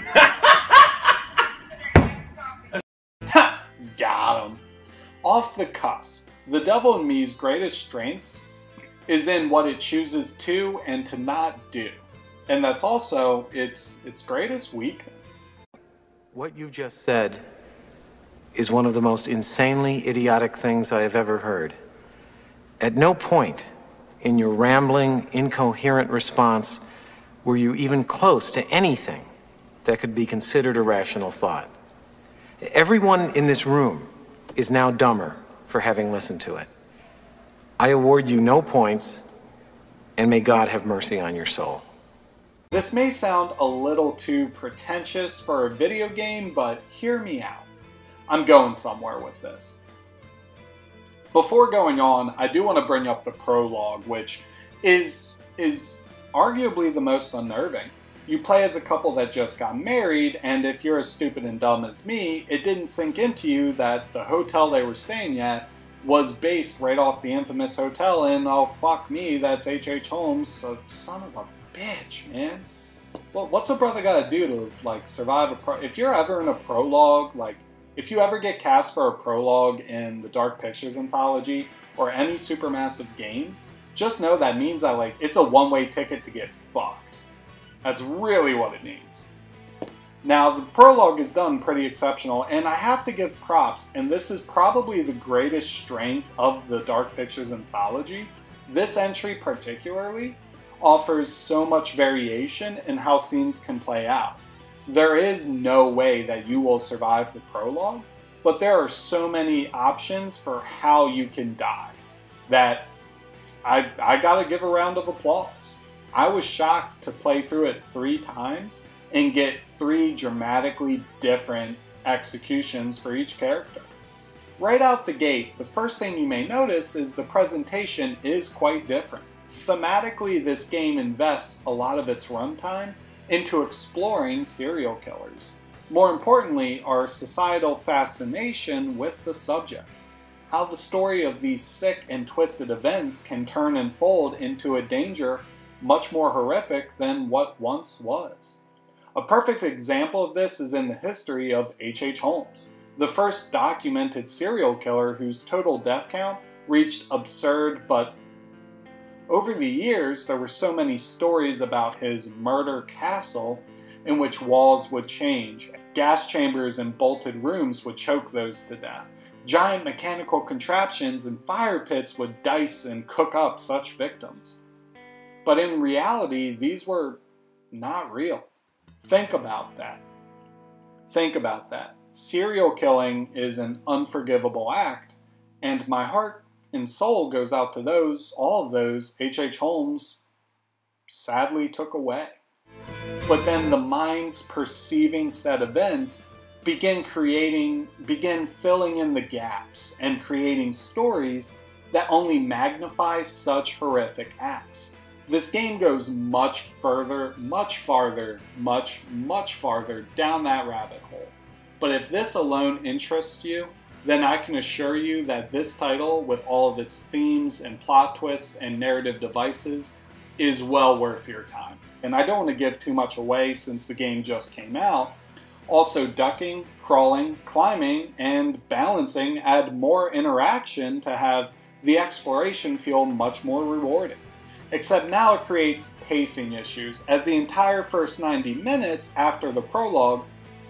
Got him. Off the cusp, The Devil in Me's greatest strengths is in what it chooses to and to not do. And that's also its, its greatest weakness. What you just said is one of the most insanely idiotic things I have ever heard. At no point in your rambling, incoherent response were you even close to anything that could be considered a rational thought. Everyone in this room is now dumber for having listened to it. I award you no points, and may God have mercy on your soul. This may sound a little too pretentious for a video game, but hear me out. I'm going somewhere with this. Before going on, I do want to bring up the prologue, which is, is arguably the most unnerving. You play as a couple that just got married, and if you're as stupid and dumb as me, it didn't sink into you that the hotel they were staying at was based right off the infamous hotel in, oh fuck me, that's H H Holmes, so son of a bitch, man. Well, what's a brother gotta do to, like, survive a pro- if you're ever in a prologue, like, if you ever get cast for a prologue in the Dark Pictures Anthology, or any supermassive game, just know that means that, like, it's a one-way ticket to get fucked. That's really what it means. Now, the prologue is done pretty exceptional, and I have to give props, and this is probably the greatest strength of the Dark Pictures Anthology. This entry particularly offers so much variation in how scenes can play out. There is no way that you will survive the prologue, but there are so many options for how you can die that I, I gotta give a round of applause. I was shocked to play through it three times and get three dramatically different executions for each character. Right out the gate, the first thing you may notice is the presentation is quite different. Thematically, this game invests a lot of its runtime into exploring serial killers. More importantly, our societal fascination with the subject. How the story of these sick and twisted events can turn and fold into a danger much more horrific than what once was. A perfect example of this is in the history of H H Holmes, the first documented serial killer whose total death count reached absurd, but over the years there were so many stories about his murder castle in which walls would change, gas chambers and bolted rooms would choke those to death, giant mechanical contraptions and fire pits would dice and cook up such victims. But in reality, these were not real. Think about that. Think about that. Serial killing is an unforgivable act, and my heart and soul goes out to those, all of those, H H Holmes sadly took away. But then the minds perceiving said events begin creating, begin filling in the gaps and creating stories that only magnify such horrific acts. This game goes much further, much farther, much, much farther down that rabbit hole. But if this alone interests you, then I can assure you that this title, with all of its themes and plot twists and narrative devices, is well worth your time. And I don't want to give too much away since the game just came out. Also, ducking, crawling, climbing, and balancing add more interaction to have the exploration feel much more rewarding. Except now it creates pacing issues, as the entire first ninety minutes after the prologue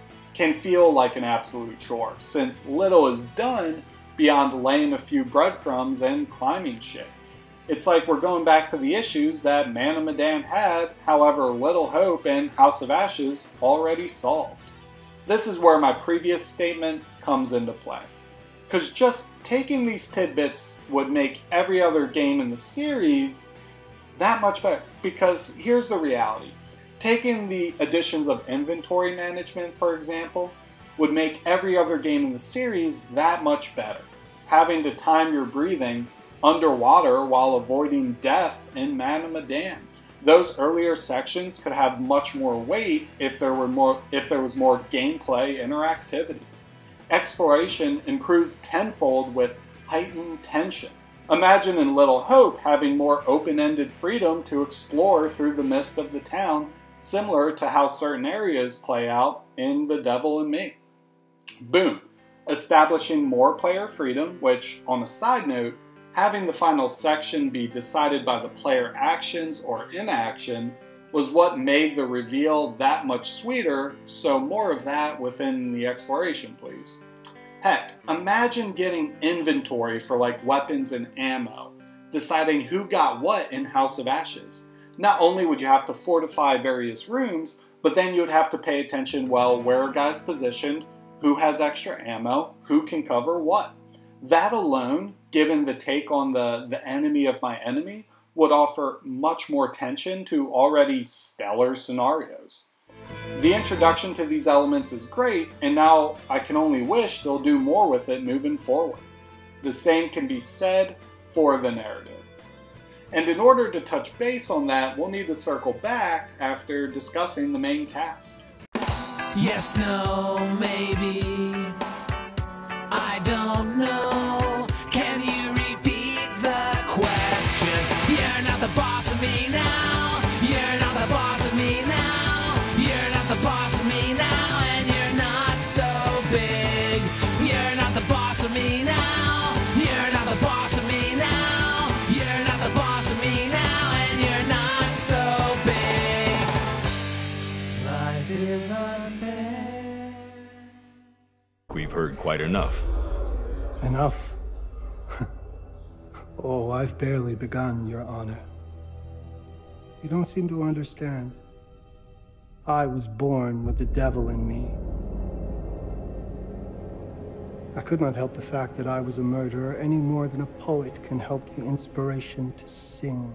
can feel like an absolute chore, since little is done beyond laying a few breadcrumbs and climbing shit. It's like we're going back to the issues that Man of Medan had, however Little Hope and House of Ashes already solved. This is where my previous statement comes into play. Because just taking these tidbits would make every other game in the series that much better. Because here's the reality. Taking the additions of inventory management, for example, would make every other game in the series that much better. Having to time your breathing underwater while avoiding death in Man of Medan. Those earlier sections could have much more weight if there were more if there was more gameplay interactivity. Exploration improved tenfold with heightened tension. Imagine in Little Hope having more open-ended freedom to explore through the mist of the town, similar to how certain areas play out in The Devil in Me. Boom! Establishing more player freedom, which, on a side note, having the final section be decided by the player actions or inaction was what made the reveal that much sweeter, so more of that within the exploration, please. Heck, imagine getting inventory for like weapons and ammo, deciding who got what in House of Ashes. Not only would you have to fortify various rooms, but then you would have to pay attention, well, where a guy's positioned, who has extra ammo, who can cover what. That alone, given the take on the, the enemy of my enemy, would offer much more tension to already stellar scenarios. The introduction to these elements is great, and now I can only wish they'll do more with it moving forward. The same can be said for the narrative. And in order to touch base on that, we'll need to circle back after discussing the main cast. Yes, no, maybe. I don't know. Can you repeat the question? You're not the boss of me now. You're not the boss of me now. You're not the boss of me now. And you're not so big. You're not the boss of me now. You're not the boss of me now. You're not the boss of me now. And you're not so big. Life is unfair. We've heard quite enough. Enough? Oh, I've barely begun, Your Honor. You don't seem to understand. I was born with the devil in me. I could not help the fact that I was a murderer any more than a poet can help the inspiration to sing.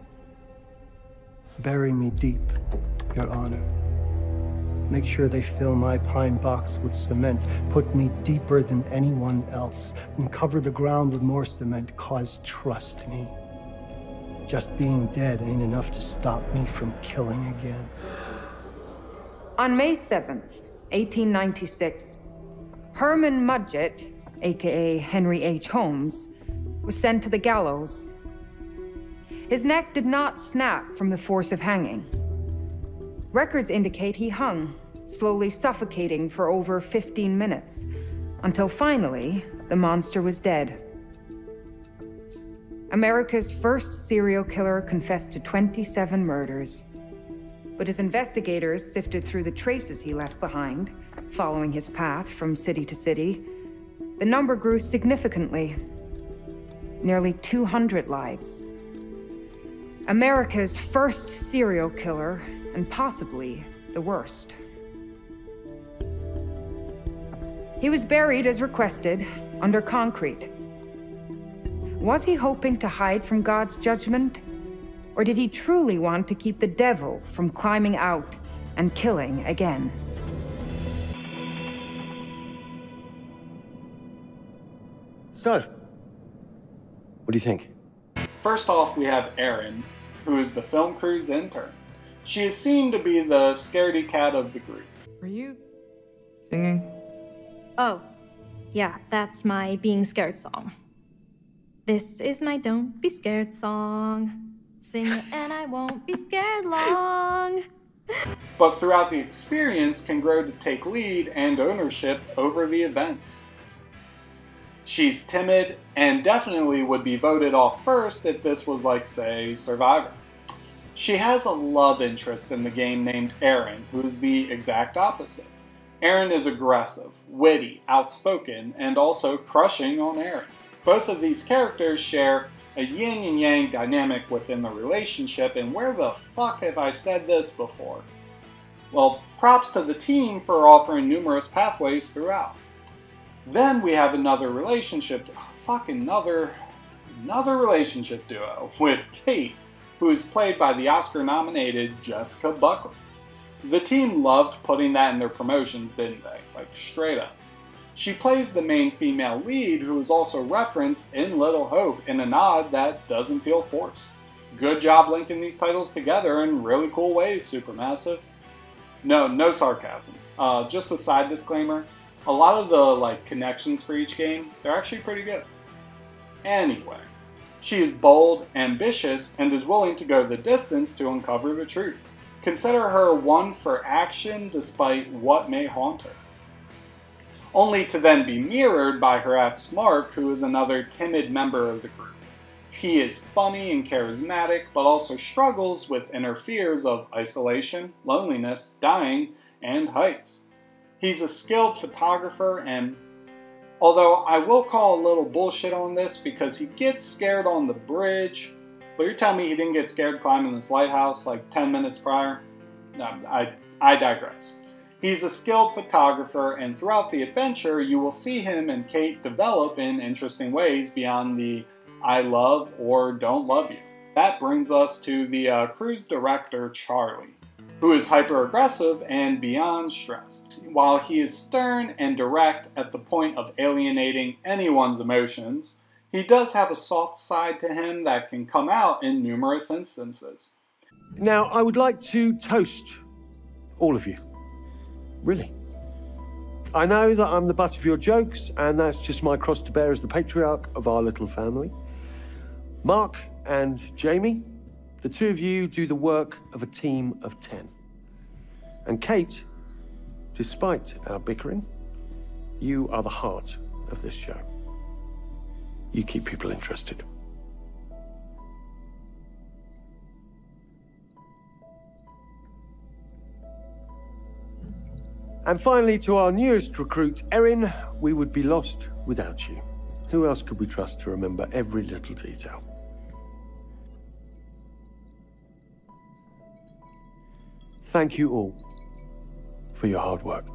Bury me deep, Your Honor. Make sure they fill my pine box with cement. Put me deeper than anyone else. And cover the ground with more cement, cause trust me. Just being dead ain't enough to stop me from killing again. On May seventh, eighteen ninety-six, Herman Mudgett, aka Henry H. Holmes, was sent to the gallows. His neck did not snap from the force of hanging. Records indicate he hung, slowly suffocating for over fifteen minutes, until finally, the monster was dead. America's first serial killer confessed to twenty-seven murders. But as investigators sifted through the traces he left behind, following his path from city to city, the number grew significantly. Nearly two hundred lives. America's first serial killer, and possibly the worst. He was buried as requested, under concrete. Was he hoping to hide from God's judgment? Or did he truly want to keep the devil from climbing out and killing again? So, what do you think? First off, we have Erin, who is the film crew's intern. She is seen to be the scaredy cat of the group. Were you singing? Oh, yeah, that's my being scared song. This is my don't be scared song. Sing it and I won't be scared long. But throughout the experience can grow to take lead and ownership over the events. She's timid and definitely would be voted off first if this was like, say, Survivor. She has a love interest in the game named Erin, who is the exact opposite. Erin is aggressive, witty, outspoken, and also crushing on Erin. Both of these characters share a yin and yang dynamic within the relationship, and where the fuck have I said this before? Well, props to the team for offering numerous pathways throughout. Then we have another relationship, oh, fuck another, another relationship duo with Kate, who is played by the Oscar-nominated Jessica Buckley. The team loved putting that in their promotions, didn't they? Like, straight up. She plays the main female lead, who is also referenced in Little Hope in a nod that doesn't feel forced. Good job linking these titles together in really cool ways, Supermassive. No, no sarcasm. Uh, just a side disclaimer, a lot of the like connections for each game, they're actually pretty good. Anyway, she is bold, ambitious, and is willing to go the distance to uncover the truth. Consider her one for action despite what may haunt her. Only to then be mirrored by her ex Mark, who is another timid member of the group. He is funny and charismatic, but also struggles with inner fears of isolation, loneliness, dying, and heights. He's a skilled photographer, and although I will call a little bullshit on this because he gets scared on the bridge, but you're telling me he didn't get scared climbing this lighthouse like ten minutes prior? No, I, I digress. He's a skilled photographer, and throughout the adventure, you will see him and Kate develop in interesting ways beyond the I love or don't love you. That brings us to the uh, crew's director, Charlie, who is hyper-aggressive and beyond stressed. While he is stern and direct at the point of alienating anyone's emotions, he does have a soft side to him that can come out in numerous instances. Now, I would like to toast all of you. Really. I know that I'm the butt of your jokes, and that's just my cross to bear as the patriarch of our little family. Mark and Jamie, the two of you do the work of a team of ten. And Kate, despite our bickering, you are the heart of this show. You keep people interested. And finally, to our newest recruit, Erin, we would be lost without you. Who else could we trust to remember every little detail? Thank you all for your hard work.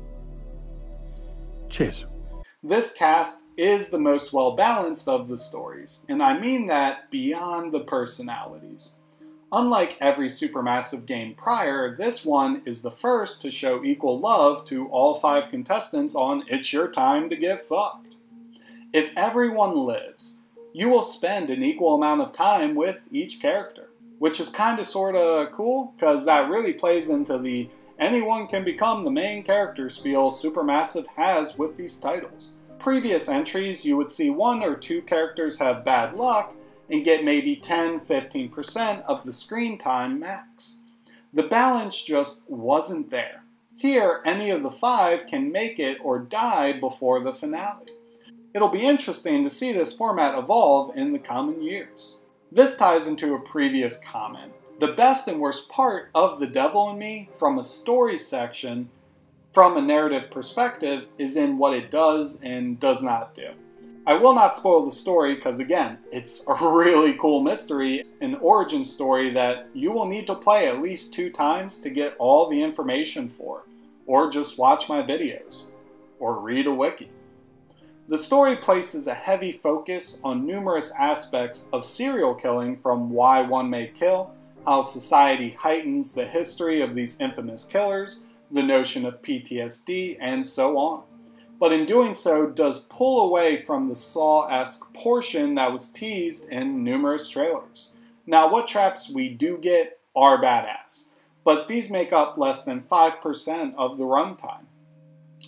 Cheers. This cast is the most well-balanced of the stories, and I mean that beyond the personalities. Unlike every Supermassive game prior, this one is the first to show equal love to all five contestants on It's Your Time to Get Fucked. If everyone lives, you will spend an equal amount of time with each character, which is kinda sorta cool, because that really plays into the anyone can become the main character spiel Supermassive has with these titles. Previous entries, you would see one or two characters have bad luck and get maybe ten to fifteen percent of the screen time max. The balance just wasn't there. Here, any of the five can make it or die before the finale. It'll be interesting to see this format evolve in the coming years. This ties into a previous comment. The best and worst part of The Devil in Me, from a story section, from a narrative perspective, is in what it does and does not do. I will not spoil the story because, again, it's a really cool mystery, an origin story that you will need to play at least two times to get all the information for, or just watch my videos, or read a wiki. The story places a heavy focus on numerous aspects of serial killing, from why one may kill, how society heightens the history of these infamous killers, the notion of P T S D, and so on. But in doing so, does pull away from the Saw-esque portion that was teased in numerous trailers. Now, what traps we do get are badass, but these make up less than five percent of the runtime.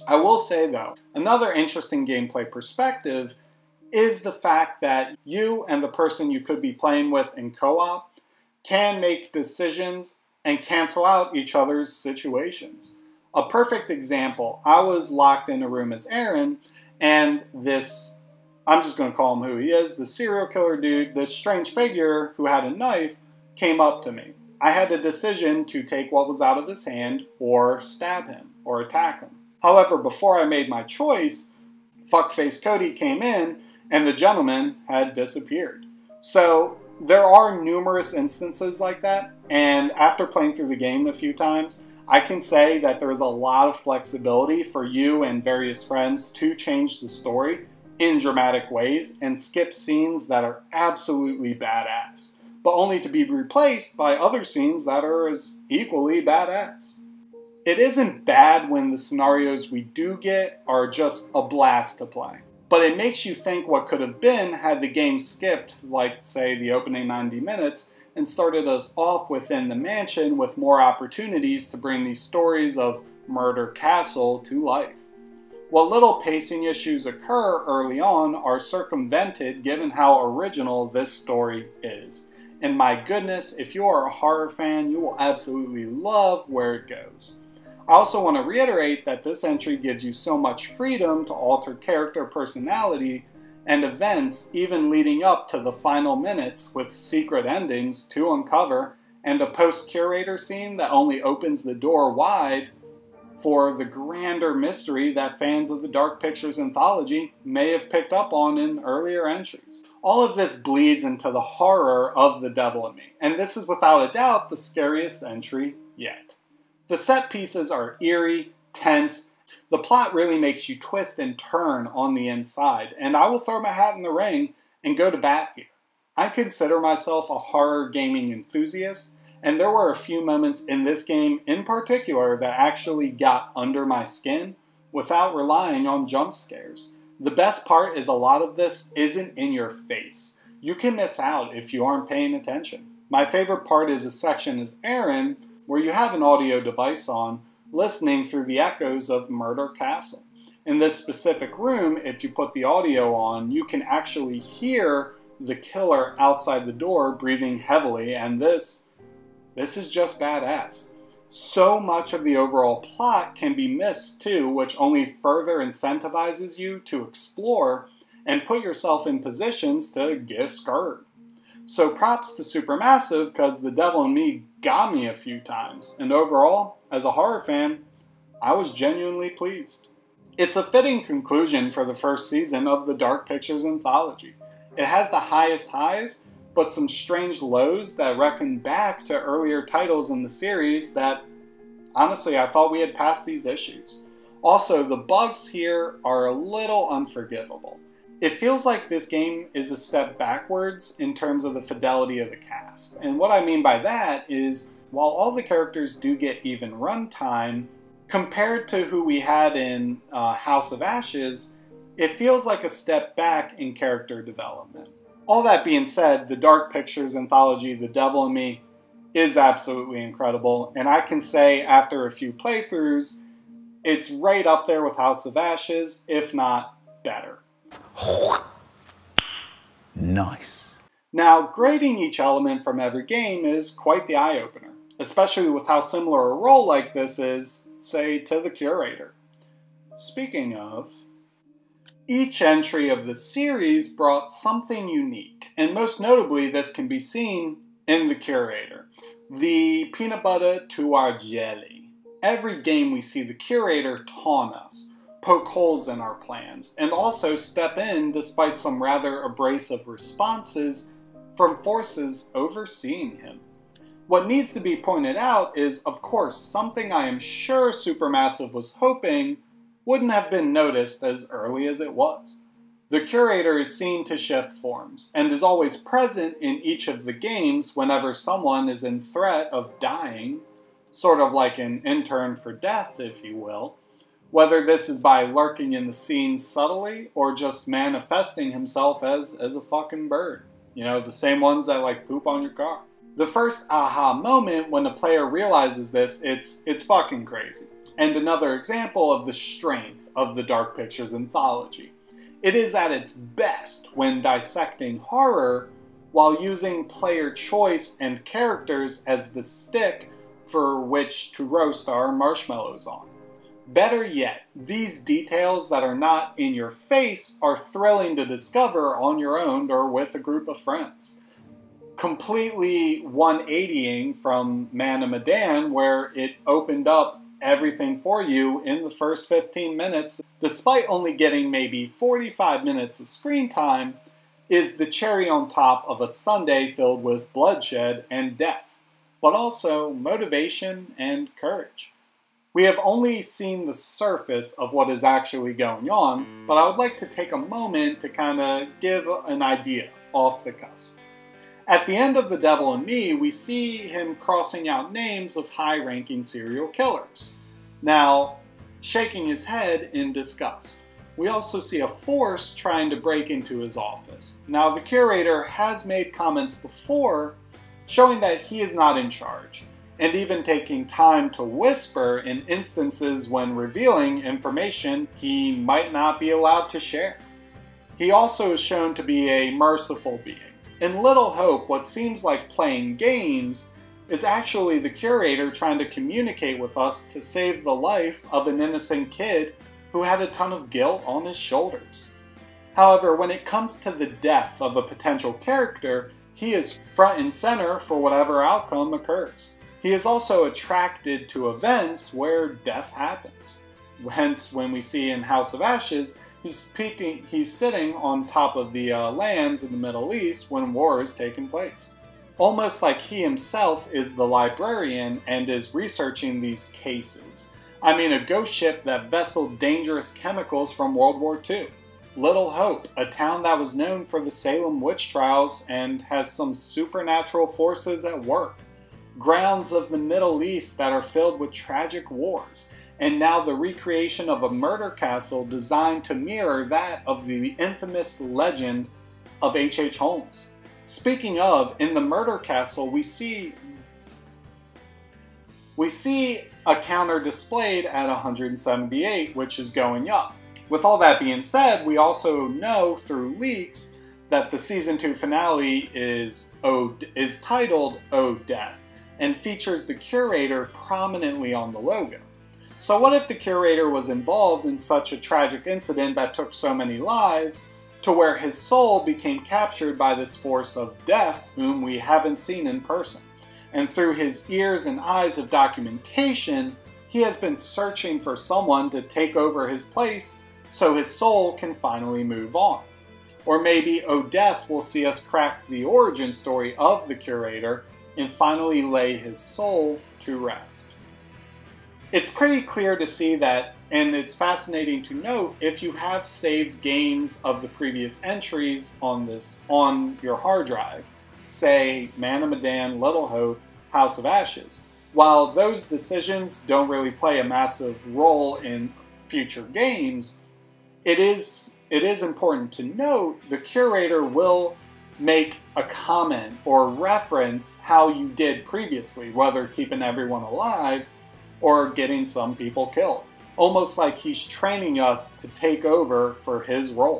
I will say though, another interesting gameplay perspective is the fact that you and the person you could be playing with in co-op can make decisions and cancel out each other's situations. A perfect example, I was locked in a room as Aaron, and this, I'm just going to call him who he is, the serial killer dude, this strange figure who had a knife, came up to me. I had a decision to take what was out of his hand or stab him or attack him. However, before I made my choice, Fuckface Cody came in and the gentleman had disappeared. So there are numerous instances like that, and after playing through the game a few times, I can say that there is a lot of flexibility for you and various friends to change the story in dramatic ways and skip scenes that are absolutely badass, but only to be replaced by other scenes that are as equally badass. It isn't bad when the scenarios we do get are just a blast to play, but it makes you think what could have been had the game skipped, like, say, the opening ninety minutes, and started us off within the mansion with more opportunities to bring these stories of Murder Castle to life. What little pacing issues occur early on are circumvented given how original this story is. And my goodness, if you are a horror fan, you will absolutely love where it goes. I also want to reiterate that this entry gives you so much freedom to alter character personality and events, even leading up to the final minutes with secret endings to uncover and a post-curator scene that only opens the door wide for the grander mystery that fans of the Dark Pictures Anthology may have picked up on in earlier entries. All of this bleeds into the horror of The Devil in Me, and this is without a doubt the scariest entry yet. The set pieces are eerie, tense. The plot really makes you twist and turn on the inside, and I will throw my hat in the ring and go to bat here. I consider myself a horror gaming enthusiast, and there were a few moments in this game in particular that actually got under my skin without relying on jump scares. The best part is a lot of this isn't in your face. You can miss out if you aren't paying attention. My favorite part is a section as Aaron, where you have an audio device on, listening through the echoes of Murder Castle. In this specific room, if you put the audio on, you can actually hear the killer outside the door breathing heavily, and this, this is just badass. So much of the overall plot can be missed too, which only further incentivizes you to explore and put yourself in positions to get scared. So props to Supermassive, because The Devil in Me got me a few times, and overall, as a horror fan, I was genuinely pleased. It's a fitting conclusion for the first season of the Dark Pictures Anthology. It has the highest highs, but some strange lows that reckon back to earlier titles in the series that, honestly, I thought we had passed these issues. Also, the bugs here are a little unforgivable. It feels like this game is a step backwards in terms of the fidelity of the cast. And what I mean by that is, while all the characters do get even runtime, compared to who we had in uh, House of Ashes, it feels like a step back in character development. All that being said, the Dark Pictures Anthology, The Devil in Me, is absolutely incredible, and I can say after a few playthroughs, it's right up there with House of Ashes, if not better. Nice. Now, grading each element from every game is quite the eye-opener, especially with how similar a role like this is, say, to the Curator. Speaking of, each entry of the series brought something unique, and most notably this can be seen in the Curator, the peanut butter to our jelly. Every game we see the Curator taunt us, poke holes in our plans, and also step in despite some rather abrasive responses from forces overseeing him. What needs to be pointed out is, of course, something I am sure Supermassive was hoping wouldn't have been noticed as early as it was. The Curator is seen to shift forms, and is always present in each of the games whenever someone is in threat of dying, sort of like an intern for death, if you will, whether this is by lurking in the scenes subtly, or just manifesting himself as, as a fucking bird. You know, the same ones that like poop on your car. The first aha moment when the player realizes this, it's, it's fucking crazy. and another example of the strength of the Dark Pictures Anthology. It is at its best when dissecting horror while using player choice and characters as the stick for which to roast our marshmallows on. Better yet, these details that are not in your face are thrilling to discover on your own or with a group of friends. Completely one eightying from Man of Medan, where it opened up everything for you in the first fifteen minutes, despite only getting maybe forty-five minutes of screen time, is the cherry on top of a sundae filled with bloodshed and death, but also motivation and courage. We have only seen the surface of what is actually going on, but I would like to take a moment to kind of give an idea off the cusp. At the end of The Devil in Me, we see him crossing out names of high-ranking serial killers, now shaking his head in disgust. We also see a force trying to break into his office. Now, the curator has made comments before showing that he is not in charge, and even taking time to whisper in instances when revealing information he might not be allowed to share. He also is shown to be a merciful being. In Little Hope, what seems like playing games is actually the curator trying to communicate with us to save the life of an innocent kid who had a ton of guilt on his shoulders. However, when it comes to the death of a potential character, he is front and center for whatever outcome occurs. He is also attracted to events where death happens. Hence, when we see in House of Ashes, he's, peeking, he's sitting on top of the uh, lands in the Middle East when war is taking place. Almost like he himself is the librarian and is researching these cases. I mean, a ghost ship that vesseled dangerous chemicals from World War Two. Little Hope, a town that was known for the Salem witch trials and has some supernatural forces at work. Grounds of the Middle East that are filled with tragic wars, and now the recreation of a murder castle designed to mirror that of the infamous legend of H H Holmes. Speaking of, in the murder castle, we see we see a counter displayed at one hundred seventy-eight, which is going up. With all that being said, we also know through leaks that the season two finale is oh, is titled Oh Death, and features the curator prominently on the logo. So what if the curator was involved in such a tragic incident that took so many lives, to where his soul became captured by this force of death whom we haven't seen in person? And through his ears and eyes of documentation, he has been searching for someone to take over his place so his soul can finally move on. Or maybe Oh Death will see us crack the origin story of the curator and finally lay his soul to rest. It's pretty clear to see that, and it's fascinating to note, if you have saved games of the previous entries on this on your hard drive, say Man of Medan, Little Hope, House of Ashes, while those decisions don't really play a massive role in future games, it is it is important to note the curator will make a comment or reference how you did previously, whether keeping everyone alive or getting some people killed. Almost like he's training us to take over for his role.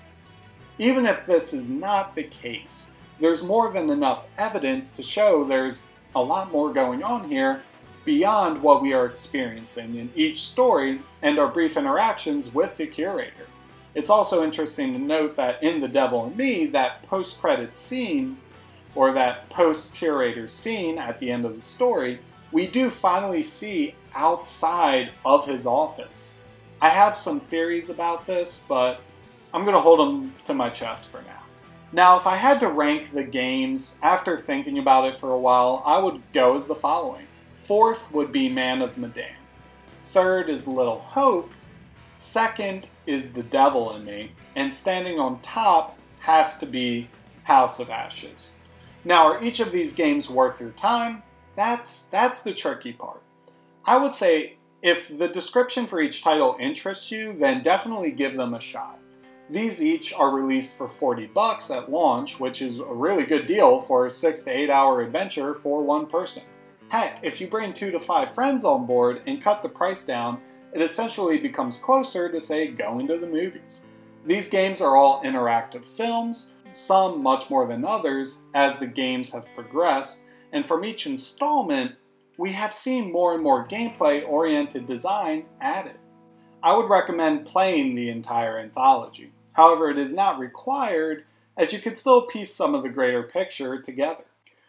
Even if this is not the case, there's more than enough evidence to show there's a lot more going on here beyond what we are experiencing in each story and our brief interactions with the curator. It's also interesting to note that in The Devil in Me, that post-credits scene, or that post-curator scene at the end of the story, we do finally see outside of his office. I have some theories about this, but I'm going to hold them to my chest for now. Now, if I had to rank the games after thinking about it for a while, I would go as the following. Fourth would be Man of Medan. Third is Little Hope. Second is The Devil in Me. And standing on top has to be House of Ashes. Now, are each of these games worth your time? That's, that's the tricky part. I would say if the description for each title interests you, then definitely give them a shot. These each are released for forty bucks at launch, which is a really good deal for a six to eight hour adventure for one person. Heck, if you bring two to five friends on board and cut the price down, it essentially becomes closer to, say, going to the movies. These games are all interactive films, some much more than others as the games have progressed, and from each installment, we have seen more and more gameplay-oriented design added. I would recommend playing the entire anthology. However, it is not required, as you can still piece some of the greater picture together.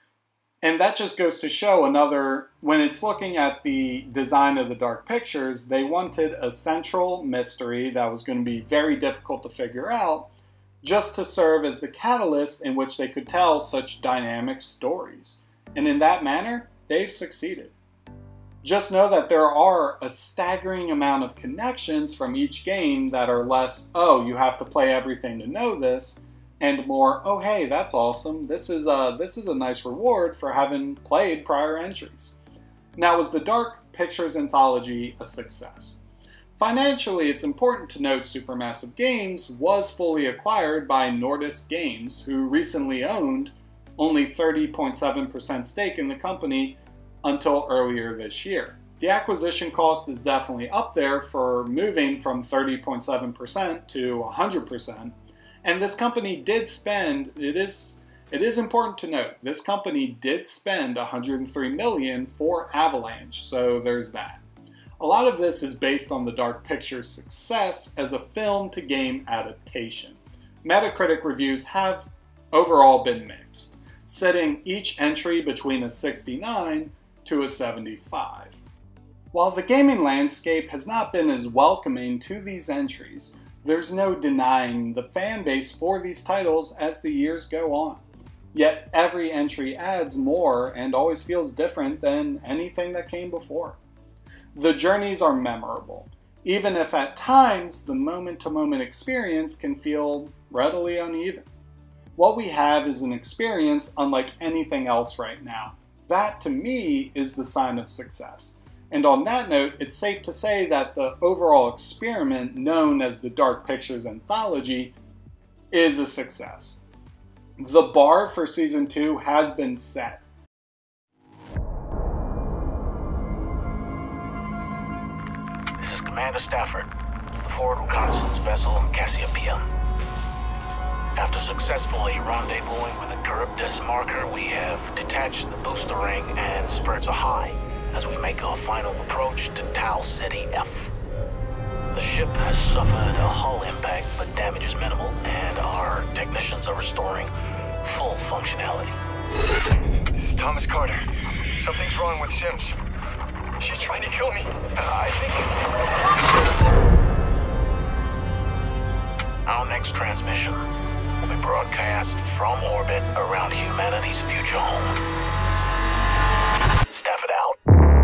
And that just goes to show another, when it's looking at the design of the Dark Pictures, they wanted a central mystery that was going to be very difficult to figure out, just to serve as the catalyst in which they could tell such dynamic stories. And in that manner, they've succeeded. Just know that there are a staggering amount of connections from each game that are less, oh, you have to play everything to know this, and more, oh hey, that's awesome, this is a, this is a nice reward for having played prior entries. Now, was the Dark Pictures Anthology a success? Financially, it's important to note Supermassive Games was fully acquired by Nordisk Games, who recently owned only thirty point seven percent stake in the company until earlier this year. The acquisition cost is definitely up there for moving from thirty point seven percent to one hundred percent. And this company did spend, it is, it is important to note, this company did spend one hundred three million dollars for Avalanche, so there's that. A lot of this is based on the Dark Pictures' success as a film-to-game adaptation. Metacritic reviews have overall been mixed, setting each entry between a sixty-nine to a seventy-five. While the gaming landscape has not been as welcoming to these entries, there's no denying the fan base for these titles as the years go on. Yet every entry adds more and always feels different than anything that came before. The journeys are memorable, even if at times the moment-to-moment experience can feel readily uneven. What we have is an experience unlike anything else right now. That, to me, is the sign of success. And on that note, it's safe to say that the overall experiment known as the Dark Pictures Anthology is a success. The bar for Season two has been set. This is Commander Stafford, the forward reconnaissance vessel Cassiopeia. After successfully rendezvousing with a Charybdis marker, we have detached the booster ring and spurts are high as we make our final approach to Tau City F. The ship has suffered a hull impact, but damage is minimal, and our technicians are restoring full functionality. This is Thomas Carter. Something's wrong with Sims. She's trying to kill me. Uh, I think... Our next transmission will be broadcast from orbit around humanity's future home. Stafford out.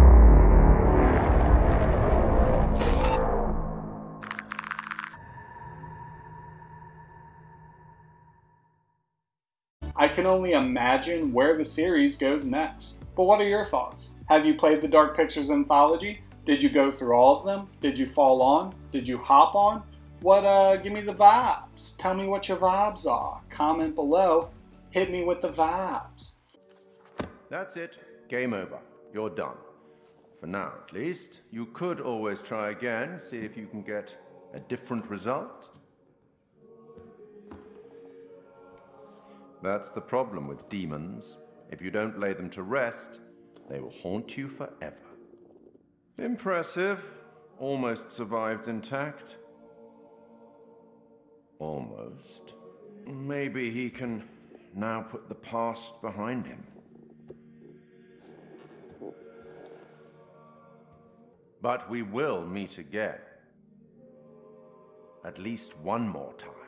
I can only imagine where the series goes next. But what are your thoughts? Have you played the Dark Pictures Anthology? Did you go through all of them? Did you fall on? Did you hop on? What, uh, give me the vibes. Tell me what your vibes are. Comment below. Hit me with the vibes. That's it. Game over. You're done. For now, at least. You could always try again, see if you can get a different result. That's the problem with demons. If you don't lay them to rest, they will haunt you forever. Impressive. Almost survived intact. Almost. Maybe he can now put the past behind him. But we will meet again. At least one more time.